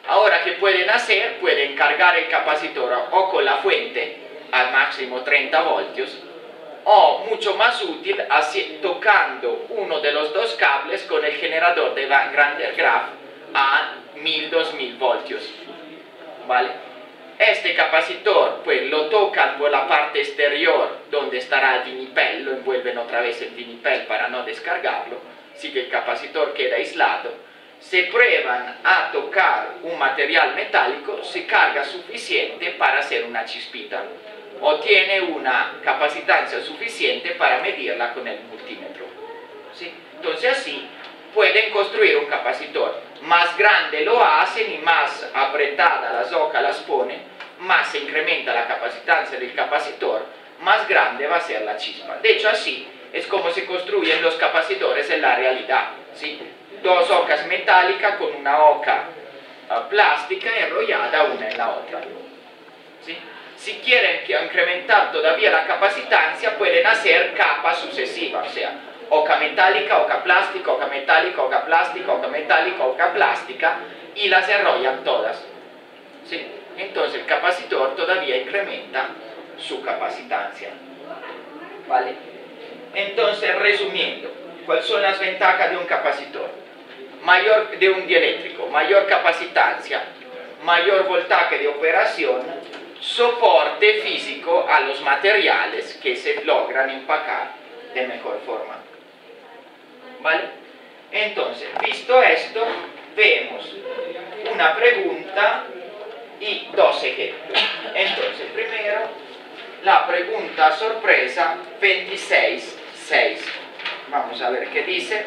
Ahora, ¿qué pueden hacer? Pueden cargar el capacitor o con la fuente al máximo 30 voltios, o mucho más útil, tocando uno de los dos cables con el generador de Van Grander Graf a 1000-2000 voltios, ¿vale? Este capacitor pues lo tocan por la parte exterior donde estará el vinipel, lo envuelven otra vez en vinipel para no descargarlo, así que el capacitor queda aislado. Se prueban a tocar un material metálico, se carga suficiente para hacer una chispita, o tiene una capacitancia suficiente para medirla con el multímetro, ¿sí? Entonces así pueden construir un capacitor. Más grande lo hacen y más apretada la soca las ponen, más se incrementa la capacitancia del capacitor, más grande va a ser la chispa. De hecho, así es como se construyen los capacitores en la realidad, ¿sí? Dos ocas metálicas con una oca plástica enrollada una en la otra, ¿sí? Si quieren incrementar todavía la capacitancia, pueden hacer capas sucesivas, o sea, oca metálica, oca plástica, oca metálica, oca plástica, oca metálica, oca plástica, y las enrollan todas, ¿sí? Entonces el capacitor todavía incrementa su capacitancia, ¿vale? Entonces, resumiendo, ¿cuáles son las ventajas de un capacitor? De un dieléctrico: mayor capacitancia, mayor voltaje de operación, soporte físico a los materiales que se logran empacar de mejor forma, ¿vale? Entonces, visto esto, vemos una pregunta y dos ejemplos. Entonces, primero, la pregunta sorpresa 26.6. Vamos a ver qué dice.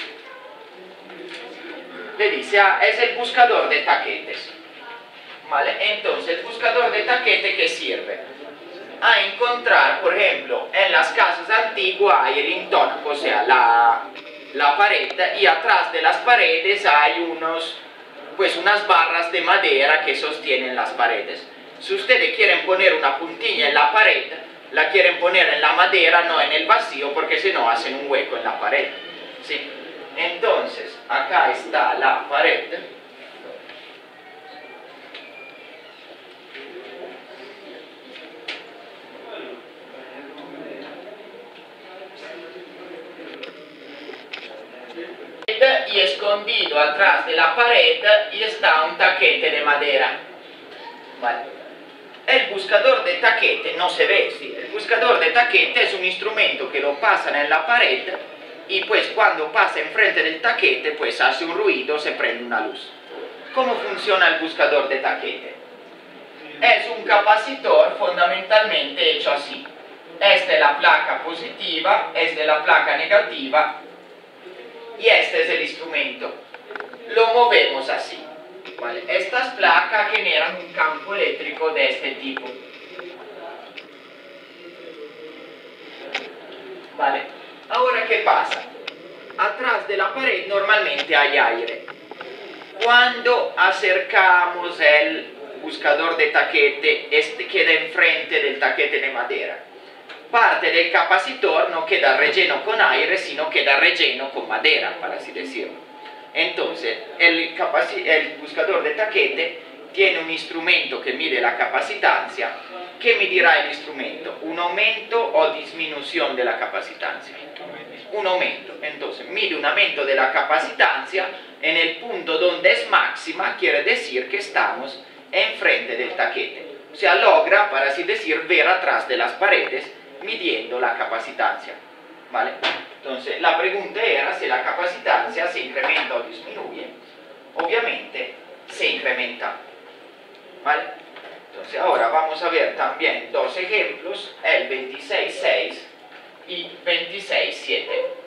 Le dice, es el buscador de taquetes, ¿vale? Entonces, el buscador de taquete, ¿qué sirve? A encontrar, por ejemplo, en las casas antiguas hay el intónaco, o sea, la pared, y atrás de las paredes hay unas barras de madera que sostienen las paredes. Si ustedes quieren poner una puntilla en la pared, la quieren poner en la madera, no en el vacío, porque si no hacen un hueco en la pared, ¿sí? Entonces, acá está la pared. Y escondido atrás de la pared y está un taquete de madera, ¿vale? El buscador de taquete no se ve, ¿sí? El buscador de taquete es un instrumento que lo pasan en la pared y pues cuando pasa enfrente del taquete pues hace un ruido, se prende una luz. ¿Cómo funciona el buscador de taquete? Es un capacitor fundamentalmente hecho así. Esta es la placa positiva, esta es la placa negativa y este es el instrumento. Lo movemos así, ¿vale? Estas placas generan un campo eléctrico de este tipo, ¿vale? Ahora, ¿qué pasa? Atrás de la pared normalmente hay aire. Cuando acercamos el buscador de taquete, este queda enfrente del taquete de madera. Parte del capacitor no queda relleno con aire, sino queda relleno con madera, para así decirlo. Entonces, el buscador de taquete tiene un instrumento que mide la capacitancia. ¿Qué medirá el instrumento? ¿Un aumento o disminución de la capacitancia? Un aumento. Entonces, mide un aumento de la capacitancia en el punto donde es máxima, quiere decir que estamos enfrente del taquete. O sea, logra, para así decir, ver atrás de las paredes, midiendo la capacitancia, ¿vale? Entonces, la pregunta era si la capacitancia se incrementa o disminuye. Obviamente, se incrementa, ¿vale? Entonces, ahora vamos a ver también dos ejemplos, el 26.6 y 26.7.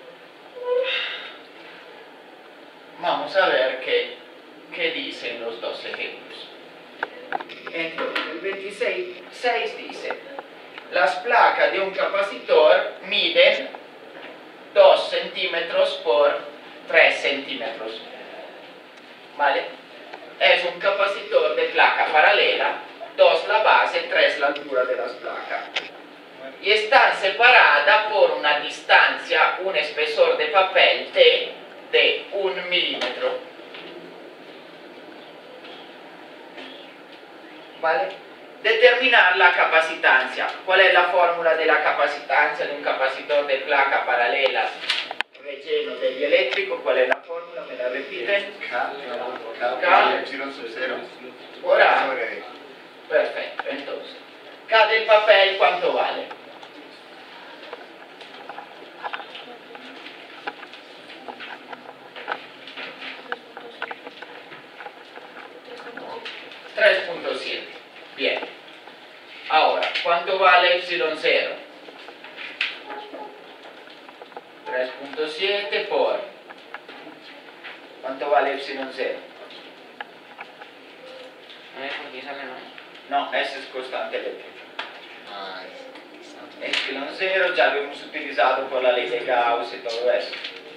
Vamos a ver qué dicen los dos ejemplos. Entonces, el 26.6 dice: las placas de un capacitor miden 2 centímetros por 3 centímetros, ¿vale? Es un capacitor de placa paralela, 2 la base, 3 la altura de las placas. Y están separadas por una distancia, un espesor de papel de 1 milímetro. ¿vale? Determinar la capacitancia. ¿Cuál es la fórmula de la capacitancia de un capacitor de placa paralela relleno de dieléctrico? ¿Cuál es la fórmula? ¿Me la repiten? K epsilon sub 0. Ora, Sobre D. perfecto, entonces, K del papel, ¿cuánto vale? $3.7. Bien. Ahora, ¿cuánto vale epsilon 0? 3.7 por... ¿Cuánto vale epsilon 0? Porque sale, ¿no? No, ese es constante eléctrica. Epsilon 0 ya lo hemos utilizado por la ley de Gauss y todo eso.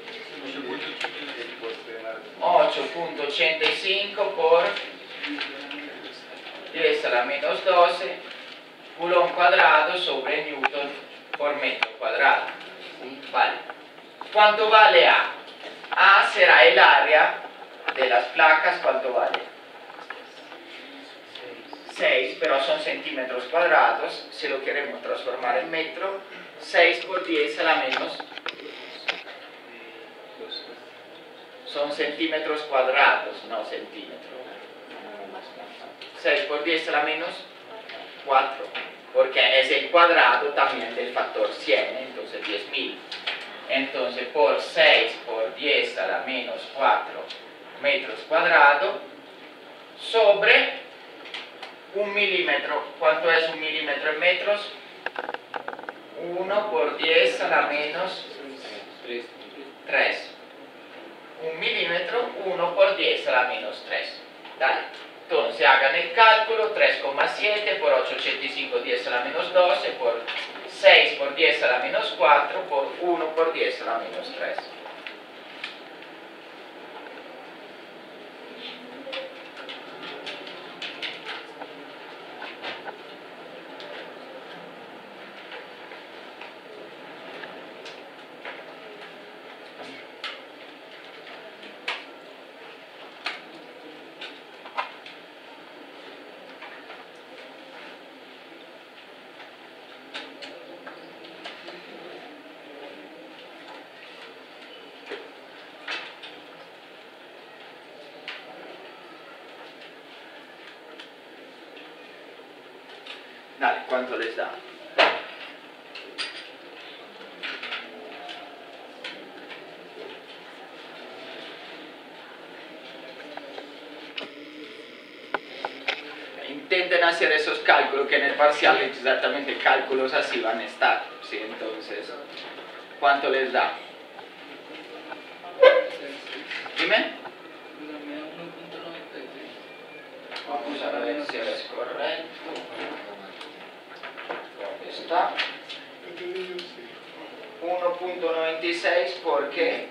8.85 por 10 a la menos 12 Coulomb cuadrado sobre Newton por metro cuadrado. Vale. ¿Cuánto vale A? A será el área de las placas. ¿Cuánto vale? 6, pero son centímetros cuadrados. Si lo queremos transformar en metro, 6 por 10 a la menos. Son centímetros cuadrados, no centímetros. 6 por 10 a la menos 4, porque es el cuadrado también del factor 100, entonces 10.000. Entonces por 6 por 10 a la menos 4 metros cuadrados sobre 1 milímetro. ¿Cuánto es 1 milímetro en metros? 1 por 10 a la menos 3. 1 milímetro, 1 por 10 a la menos 3. Dale. Entonces hagan el cálculo, 3,7 por 8,85, 10 a la menos 12, por 6 por 10 a la menos 4, por 1 por 10 a la menos 3. Dale, ¿cuánto les da? Intenten hacer esos cálculos, que en el parcial exactamente cálculos así van a estar, ¿sí? Entonces, ¿cuánto les da? Dime. Vamos a ver si es correcto. ¿Dónde está? 1.96 porque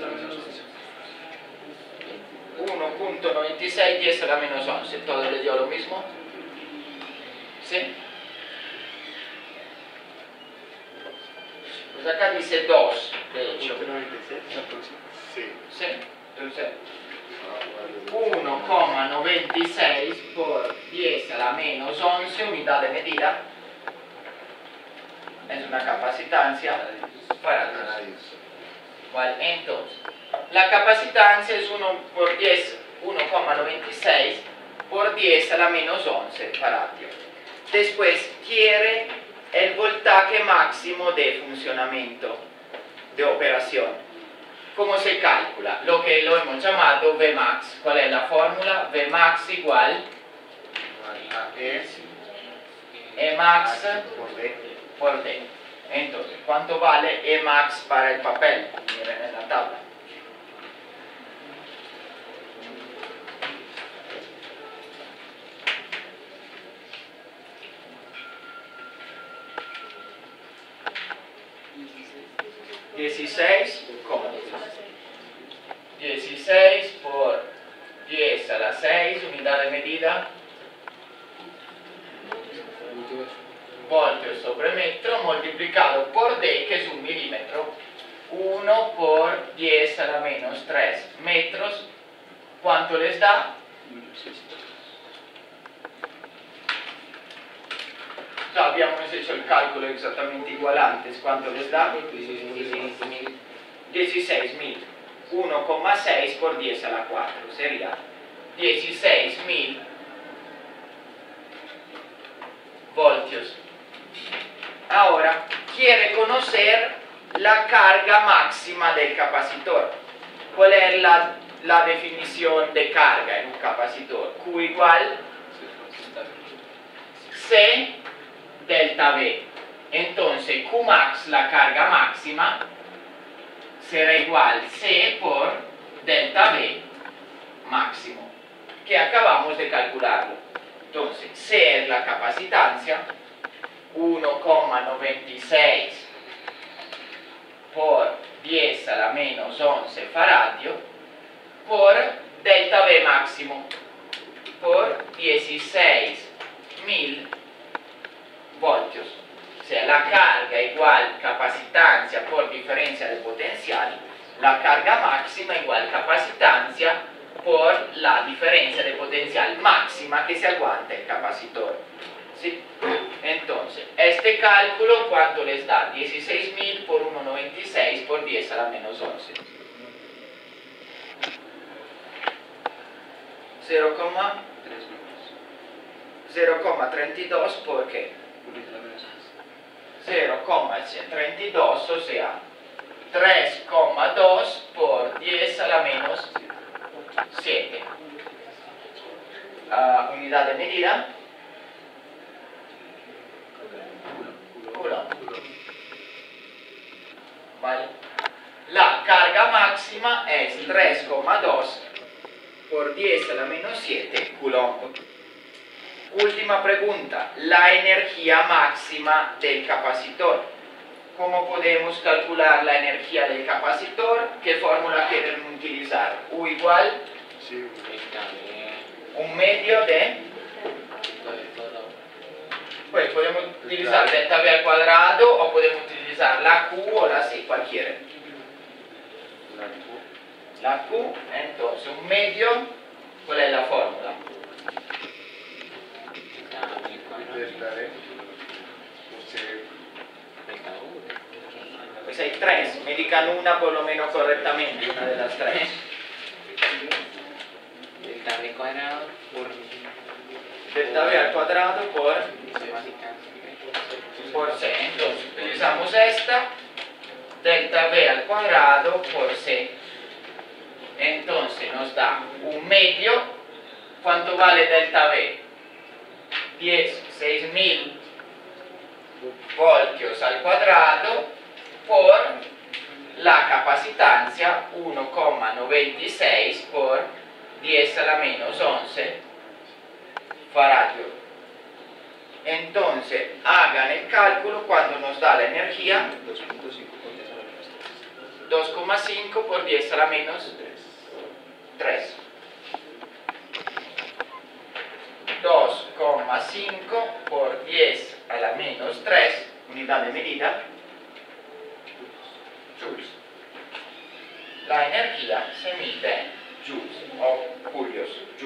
1.96 10 a la menos 11. ¿Todo le dio lo mismo? ¿Sí? Pues acá dice 2, de hecho. Sí. ¿Sí? Entonces 1,96 por 10 a la menos 11 unidad de medida es una capacitancia para Dios. Vale, entonces la capacitancia es 1,96 por 10 a la menos 11 faradios. Después quiere el voltaje máximo de funcionamiento, de operación. ¿Cómo se calcula? Lo que lo hemos llamado Vmax. ¿Cuál es la fórmula? Vmax igual Emax por D. Entonces, ¿cuánto vale Emax para el papel? Miren en la tabla. ¿Cómo? 16 por 10 a la 6, unidad de medida, voltios sobre metro, multiplicado por D, que es 1 milímetro, 1 por 10 a la menos 3 metros. ¿Cuánto les da? Ya habíamos hecho el cálculo exactamente igual antes. ¿Cuánto les da? 16.000. 1,6 por 10 a la 4 sería 16.000 voltios. Ahora quiere conocer la carga máxima del capacitor. ¿Cuál es la definición de carga en un capacitor? Q igual C delta V. Entonces Q max, la carga máxima, será igual C por delta V máximo, que acabamos de calcularlo. Entonces C es la capacitancia, 1,96 por 10 a la menos 11 faradio, por delta V máximo, por 16.000 voltios. O sea, la carga igual capacitancia por diferencia de potencial, la carga máxima igual capacitancia por la diferencia de potencial máxima que se aguanta el capacitor. ¿Sí? Entonces, este cálculo, ¿cuánto les da? 16.000 por 1,96 por 10 a la menos 11. 0,32 ¿por qué? 0,32, o sea, 3,2 por 10 a la menos 7. Unidad de medida. Coulomb. ¿Vale? La carga máxima es 3,2 por 10 a la menos 7 Coulomb. Última pregunta, la energía máxima del capacitor. ¿Cómo podemos calcular la energía del capacitor? ¿Qué fórmula quieren utilizar? U igual un medio de... Pues podemos utilizar delta V al cuadrado o podemos utilizar la Q o la C, cualquiera. La Q, entonces un medio, ¿cuál es la fórmula? Pues hay tres, me digan una por lo menos correctamente, una de las tres. Delta V cuadrado por Delta V al cuadrado por C. Entonces utilizamos esta, delta V al cuadrado por C. Entonces nos da un medio. ¿Cuánto vale delta V? 6.000 voltios al cuadrado por la capacitancia 1,96 por 10 a la menos 11 faradio. Entonces hagan el cálculo cuando nos da la energía 2,5 por 10 a la menos 3. 2,5 por 10 a la menos 3, unidad de medida, joules. La energía se mide en joules o julios.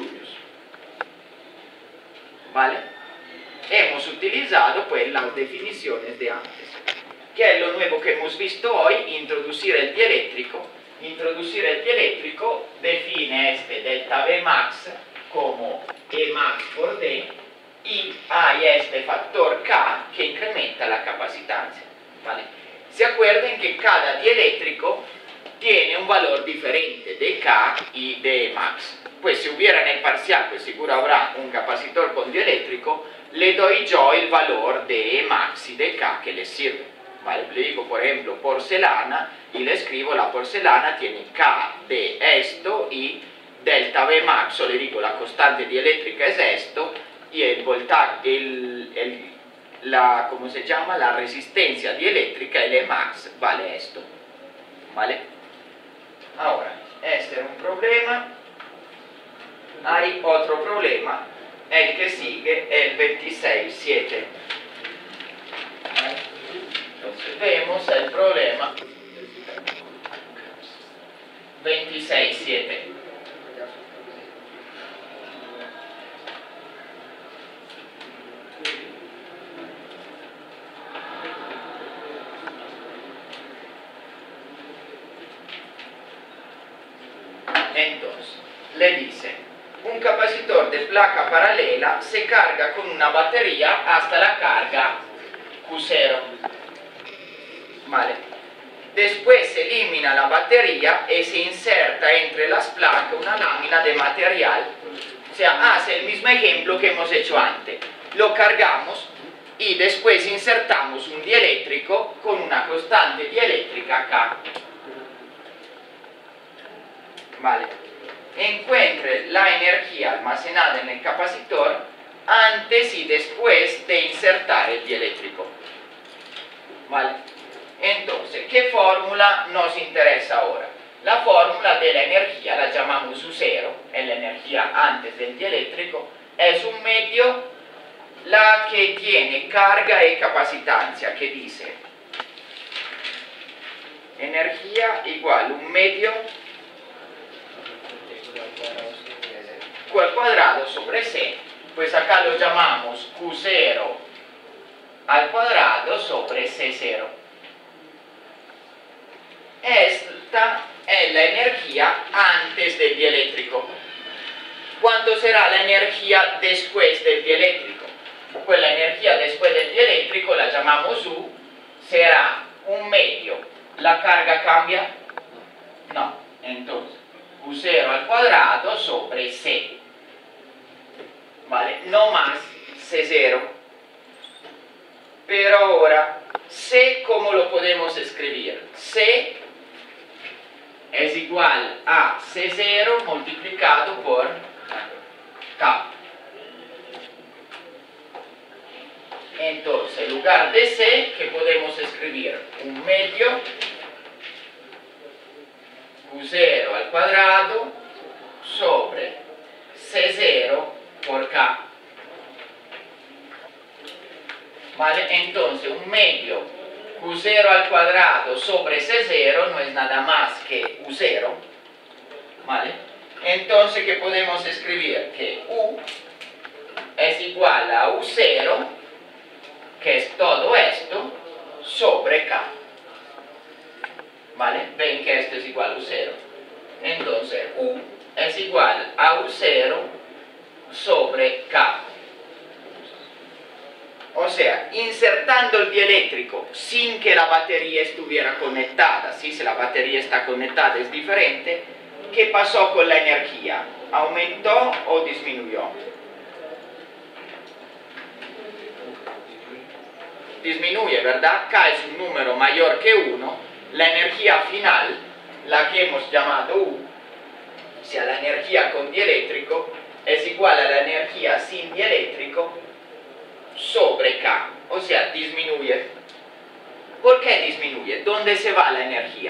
¿Vale? Hemos utilizado pues las definiciones de antes. ¿Qué es lo nuevo que hemos visto hoy? Introducir el dieléctrico. Introducir el dieléctrico define este delta V max como E max por D y hay este factor K que incrementa la capacitancia. ¿Vale? ¿Se acuerdan que cada dieléctrico tiene un valor diferente de K y de E max? Pues si hubiera en el parcial, pues seguro habrá un capacitor con dieléctrico, le doy yo el valor de E max y de K que les sirve. ¿Vale? Le digo, por ejemplo, porcelana y le escribo la porcelana tiene K de esto y delta V max, o le digo la constante dieléctrica es esto y el voltaje, ¿cómo se llama? La resistencia dieléctrica, el E max, vale esto. ¿Vale? Ahora, este era un problema. Hay otro problema, el que sigue, el 26.7. ¿Vale? Entonces vemos el problema 26.7. Entonces, le dice, un capacitor de placa paralela se carga con una batería hasta la carga Q0. Vale. Después se elimina la batería y se inserta entre las placas una lámina de material. O sea, hace el mismo ejemplo que hemos hecho antes. Lo cargamos y después insertamos un dieléctrico con una constante dieléctrica K. Vale. Encuentre la energía almacenada en el capacitor antes y después de insertar el dieléctrico. Vale. Entonces, ¿qué fórmula nos interesa ahora? La fórmula de la energía la llamamos U0, es la energía antes del dieléctrico, es un medio la que tiene carga y capacitancia, que dice energía igual un medio Q al cuadrado sobre C, pues acá lo llamamos Q0 al cuadrado sobre C0. Esta es la energía antes del dieléctrico. ¿Cuánto será la energía después del dieléctrico? Pues la energía después del dieléctrico la llamamos U, será un medio. ¿La carga cambia? No. Entonces, U0 al cuadrado sobre C. ¿Vale? No más C0. Pero ahora, C, ¿cómo lo podemos escribir? C es igual a C0 multiplicado por K. Entonces, en lugar de C, ¿qué podemos escribir? Un medio Q0 al cuadrado sobre C0 por K. ¿Vale? Entonces, un medio Q0 al cuadrado sobre C0 no es nada más que U0. ¿Vale? Entonces, ¿qué podemos escribir? Que U es igual a U0, que es todo esto, sobre K. ¿Vale? Ven que esto es igual a U0. Entonces, U es igual a U0 sobre K. O sea, insertando el dieléctrico sin que la batería estuviera conectada, ¿sí? Si la batería está conectada es diferente. ¿Qué pasó con la energía? ¿Aumentó o disminuyó? Disminuye, ¿verdad? K es un número mayor que 1. La energía final, la que hemos llamado U, o sea, la energía con dieléctrico, es igual a la energía sin dieléctrico sobre K, o sea, disminuye. ¿Por qué disminuye? ¿Dónde se va la energía?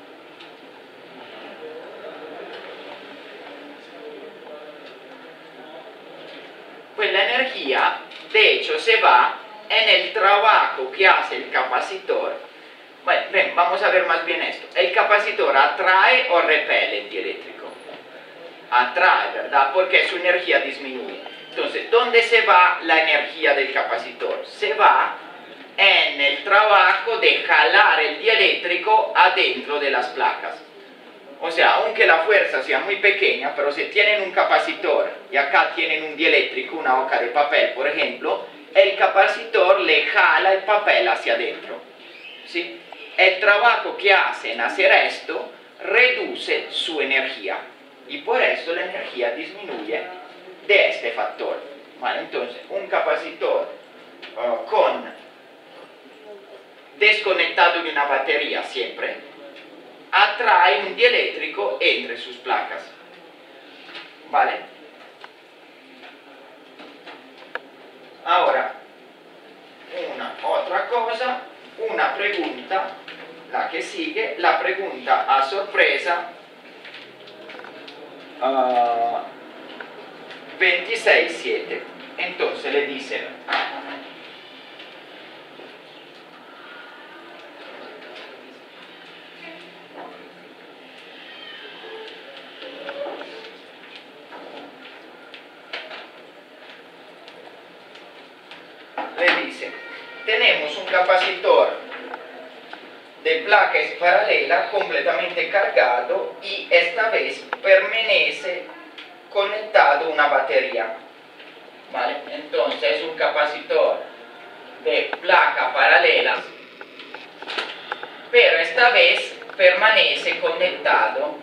Pues la energía, de hecho, se va en el trabajo que hace el capacitor. Bueno, ven, vamos a ver más bien esto. ¿El capacitor atrae o repele el dieléctrico? Atrae, ¿verdad? Porque su energía disminuye. Entonces, ¿dónde se va la energía del capacitor? Se va en el trabajo de jalar el dieléctrico adentro de las placas. O sea, aunque la fuerza sea muy pequeña, pero si tienen un capacitor y acá tienen un dieléctrico, una hoja de papel, por ejemplo, el capacitor le jala el papel hacia adentro. ¿Sí? El trabajo que hacen hacer esto reduce su energía y por eso la energía disminuye de este factor. ¿Vale? Entonces, un capacitor desconectado de una batería siempre atrae un dieléctrico entre sus placas. ¿Vale? Ahora, otra cosa, una pregunta, la que sigue, la pregunta a sorpresa 26.7. Entonces le dice: tenemos un capacitor de placa es paralela completamente cargado y esta vez permanece conectado a una batería. ¿Vale? Entonces es un capacitor de placa paralela, pero esta vez permanece conectado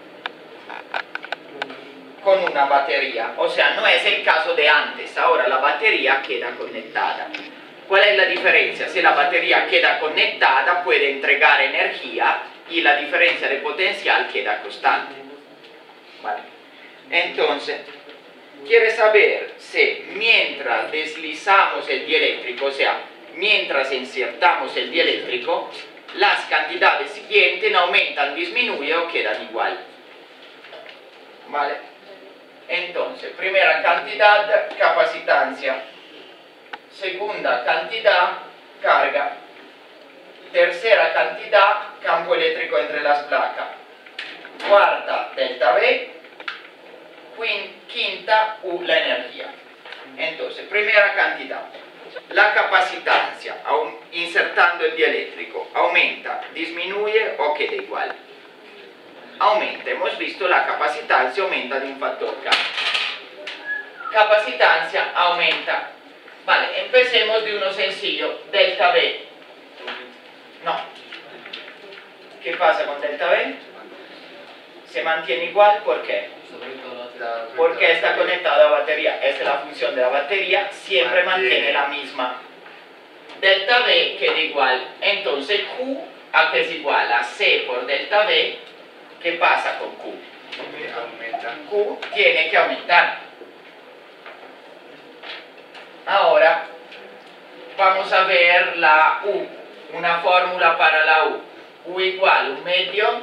con una batería, o sea, no es el caso de antes, ahora la batería queda conectada. ¿Cuál es la diferencia? Si la batería queda conectada puede entregar energía y la diferencia de potencial queda constante. ¿Vale? Entonces, quiere saber si mientras deslizamos el dieléctrico, o sea, mientras insertamos el dieléctrico, las cantidades siguientes aumentan, disminuyen o quedan igual. ¿Vale? Entonces, primera cantidad, capacitancia. Segunda cantidad, carga. Tercera cantidad, campo eléctrico entre las placas. Cuarta, delta V. Quinta, U, la energía. Entonces, primera cantidad. La capacitancia, insertando el dieléctrico, aumenta, disminuye o queda igual. Aumenta, hemos visto la capacitancia aumenta de un factor K. Capacitancia aumenta. Vale, empecemos de uno sencillo, delta V. No. ¿Qué pasa con delta V? Se mantiene igual, ¿por qué? Porque está conectado a la batería. Esta es la función de la batería, siempre mantiene la misma. Delta V queda igual. Entonces Q, ¿a qué es igual? A C por delta V. ¿Qué pasa con Q? Q tiene que aumentar. Ahora vamos a ver la U, una fórmula para la U. U igual un medio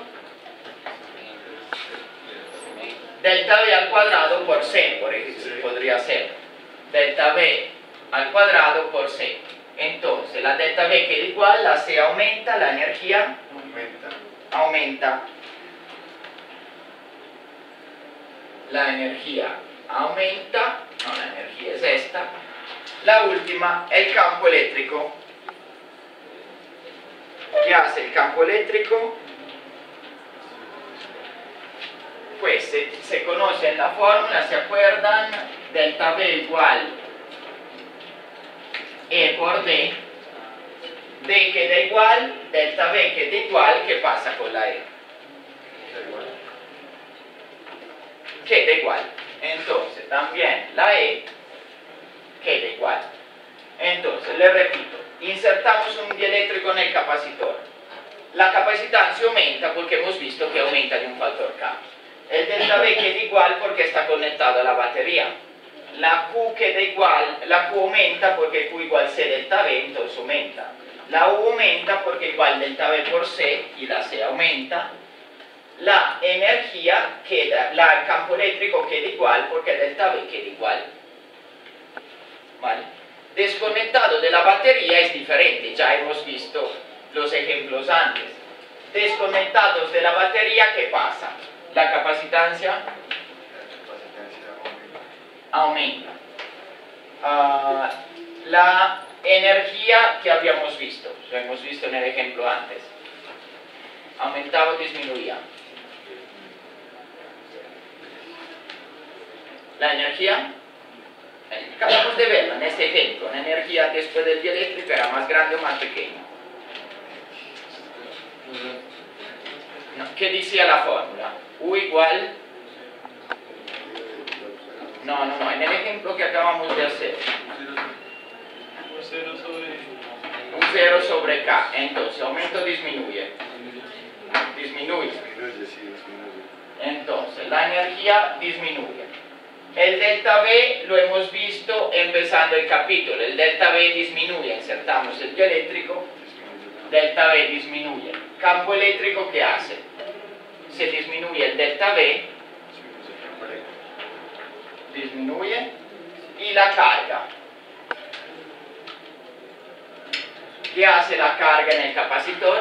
delta V al cuadrado por C, por ejemplo, podría ser delta V al cuadrado por C. Entonces la delta V queda igual, la C aumenta, la energía aumenta. La energía aumenta, no, la energía es esta. La última, el campo eléctrico. ¿Qué hace el campo eléctrico? Pues se conoce en la fórmula, ¿se acuerdan? Delta V igual E por D. D queda igual, delta V queda igual, ¿qué pasa con la E? Queda igual. Entonces también la E queda igual. Entonces, le repito, insertamos un dieléctrico en el capacitor. La capacitancia aumenta porque hemos visto que aumenta de un factor K. El delta V queda igual porque está conectado a la batería. La Q queda igual, la Q aumenta porque Q igual C delta V, entonces aumenta. La U aumenta porque igual delta V por C y la C aumenta. La energía queda, el campo eléctrico queda igual porque delta V queda igual. ¿Vale? Desconectado de la batería es diferente, ya hemos visto los ejemplos antes. Desconectados de la batería, ¿qué pasa? La capacitancia aumenta. La energía que habíamos visto, lo hemos visto en el ejemplo antes, aumentaba o disminuía. La energía, acabamos de verlo en este ejemplo, la energía después del dieléctrico era más grande o más pequeña. ¿Qué decía la fórmula? U igual, no, en el ejemplo que acabamos de hacer, un 0 sobre K, entonces aumento o disminuye. Disminuye. Entonces la energía disminuye. El delta V lo hemos visto empezando el capítulo. El delta V disminuye, insertamos el dieléctrico, delta V disminuye. Campo eléctrico, ¿qué hace? Se disminuye el delta V, disminuye, y la carga. ¿Qué hace la carga en el capacitor?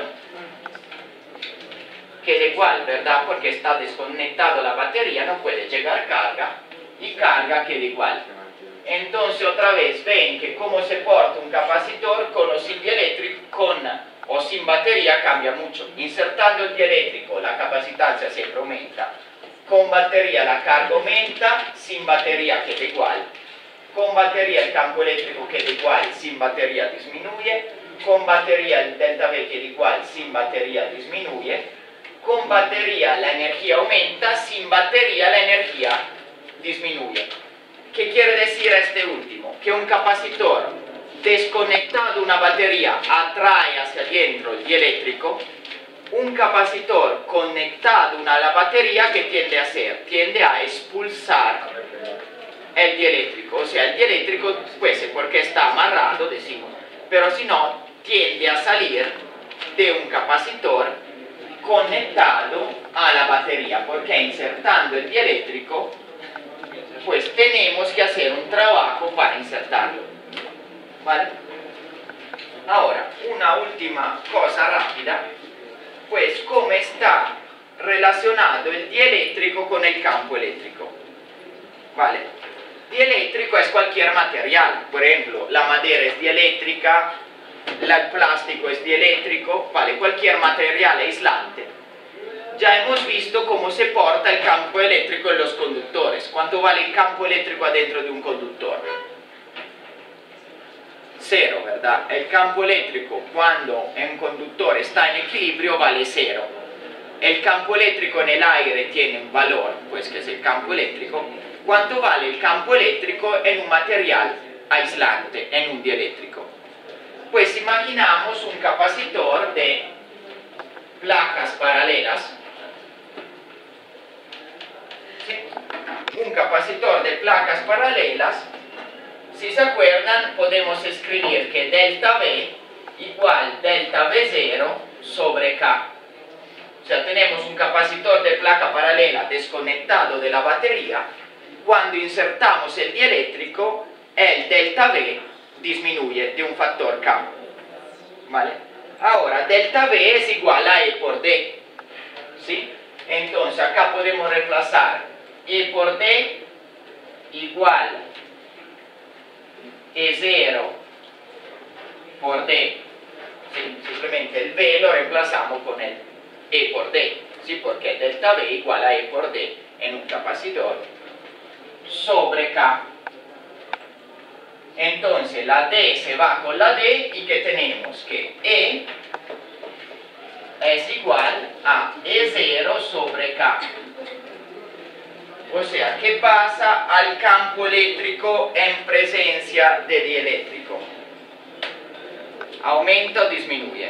Queda igual, ¿verdad? Porque está desconectado la batería, no puede llegar carga, y carga queda igual. Entonces otra vez ven que como se porta un capacitor con o sin dieléctrico, con o sin batería cambia mucho. Insertando el dieléctrico la capacidad siempre aumenta, con batería la carga aumenta, sin batería queda igual, con batería el campo eléctrico queda igual, sin batería disminuye, con batería el delta V queda igual, sin batería disminuye, con batería la energía aumenta, sin batería la energía disminuye. ¿Qué quiere decir este último? Que un capacitor desconectado de una batería atrae hacia adentro el dieléctrico, un capacitor conectado a la batería, ¿qué tiende a hacer? Tiende a expulsar el dieléctrico, o sea, el dieléctrico, pues porque está amarrado, decimos, pero si no, tiende a salir de un capacitor conectado a la batería, porque insertando el dieléctrico, pues tenemos que hacer un trabajo para insertarlo, ¿vale? Ahora, una última cosa rápida, pues cómo está relacionado el dieléctrico con el campo eléctrico, ¿vale? Dieléctrico es cualquier material, por ejemplo, la madera es dieléctrica, el plástico es dieléctrico, ¿vale? Cualquier material aislante. Ya hemos visto cómo se porta el campo eléctrico en los conductores. ¿Cuánto vale el campo eléctrico adentro de un conductor? Cero, ¿verdad? El campo eléctrico cuando un conductor está en equilibrio vale cero. El campo eléctrico en el aire tiene un valor, pues que es el campo eléctrico. ¿Cuánto vale el campo eléctrico en un material aislante, en un dieléctrico? Pues imaginamos un capacitor de placas paralelas. Un capacitor de placas paralelas, si se acuerdan, podemos escribir que delta V igual delta V0 sobre K. O sea, tenemos un capacitor de placa paralela desconectado de la batería. Cuando insertamos el dieléctrico, el delta V disminuye de un factor K. ¿Vale? Ahora, delta V es igual a E por D. ¿Sí? Entonces, acá podemos reemplazar E por D igual E0 por D. ¿Sí? Simplemente el V lo reemplazamos con el E por D, ¿sí? Porque delta V igual a E por D en un capacitor sobre K. Entonces la D se va con la D y ¿qué tenemos? Que E es igual a E0 sobre K. O sea, ¿qué pasa al campo eléctrico en presencia de dieléctrico? ¿Aumenta o disminuye?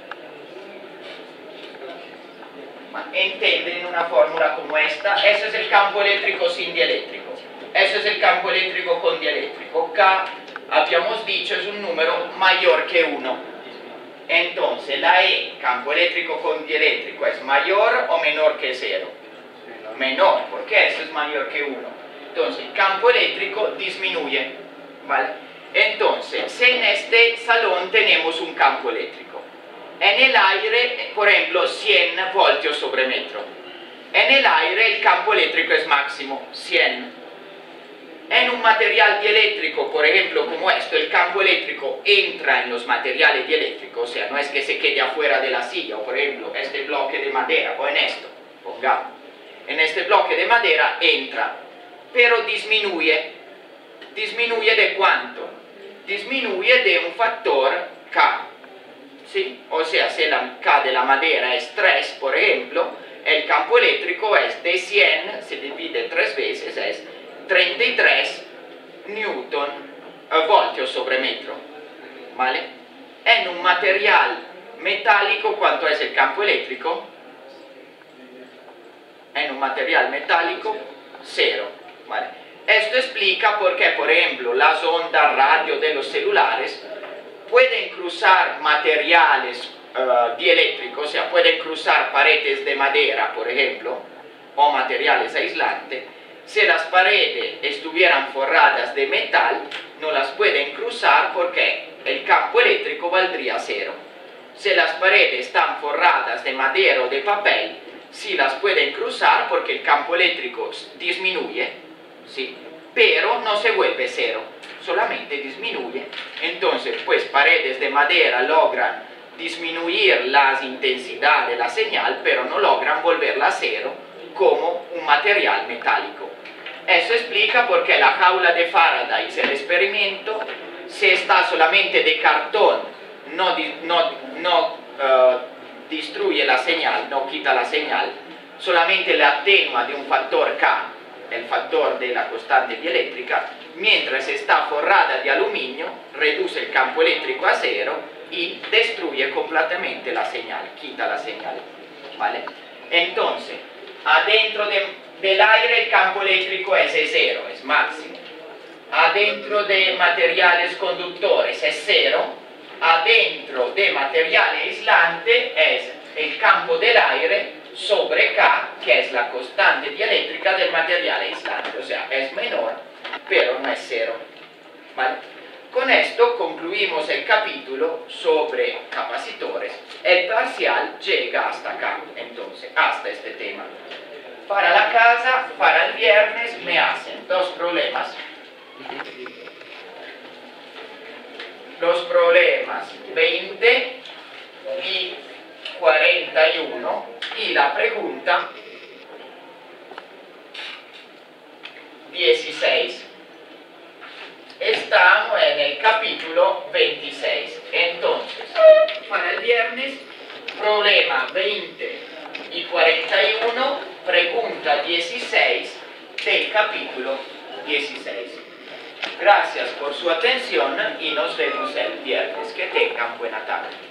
¿Entienden una fórmula como esta? Eso es el campo eléctrico sin dieléctrico. Eso es el campo eléctrico con dieléctrico. K, habíamos dicho, es un número mayor que 1. Entonces, la E, campo eléctrico con dieléctrico, ¿es mayor o menor que 0? Menor, porque eso es mayor que 1. Entonces, el campo eléctrico disminuye, ¿vale? Entonces, si en este salón tenemos un campo eléctrico, en el aire, por ejemplo, 100 voltios sobre metro. En el aire el campo eléctrico es máximo, 100. En un material dieléctrico, por ejemplo, como esto, el campo eléctrico entra en los materiales dieléctricos, o sea, no es que se quede afuera de la silla, o por ejemplo, este bloque de madera, o en esto, pongamos. En este bloque de madera entra, pero disminuye. ¿Disminuye de cuánto? Disminuye de un factor K. ¿Sí? O sea, si la K de la madera es 3, por ejemplo, el campo eléctrico es de 100, se divide 3 veces, es 33 newton voltios sobre metro. ¿Vale? En un material metálico, ¿cuánto es el campo eléctrico? En un material metálico, 0. ¿Vale? Esto explica por qué, por ejemplo, las ondas radio de los celulares pueden cruzar materiales dieléctricos, o sea, pueden cruzar paredes de madera, por ejemplo, o materiales aislantes. Si las paredes estuvieran forradas de metal, no las pueden cruzar porque el campo eléctrico valdría 0. Si las paredes están forradas de madera o de papel, sí las pueden cruzar porque el campo eléctrico disminuye, ¿sí? Pero no se vuelve 0, solamente disminuye. Entonces, pues paredes de madera logran disminuir la intensidad de la señal, pero no logran volverla a cero como un material metálico. Eso explica por qué la jaula de Faraday es el experimento. Si está solamente de cartón, no destruye la señal, no quita la señal, solamente la atenúa de un factor K, el factor de la constante dieléctrica, mientras está forrada de aluminio, reduce el campo eléctrico a cero y destruye completamente la señal, quita la señal, ¿vale? Entonces, adentro del aire el campo eléctrico es cero, es máximo. Adentro de materiales conductores es cero. Adentro de material aislante es el campo del aire sobre K, que es la constante dieléctrica del material aislante, o sea, es menor, pero no es cero, ¿vale? Con esto concluimos el capítulo sobre capacitores. El parcial llega hasta acá, entonces, hasta este tema. Para la casa, para el viernes, me hacen dos problemas. Los problemas 20 y 41 y la pregunta 16. Estamos en el capítulo 26. Entonces, para el viernes, problema 20 y 41, pregunta 16 del capítulo 16. Gracias por su atención y nos vemos el viernes. Que tengan buena tarde.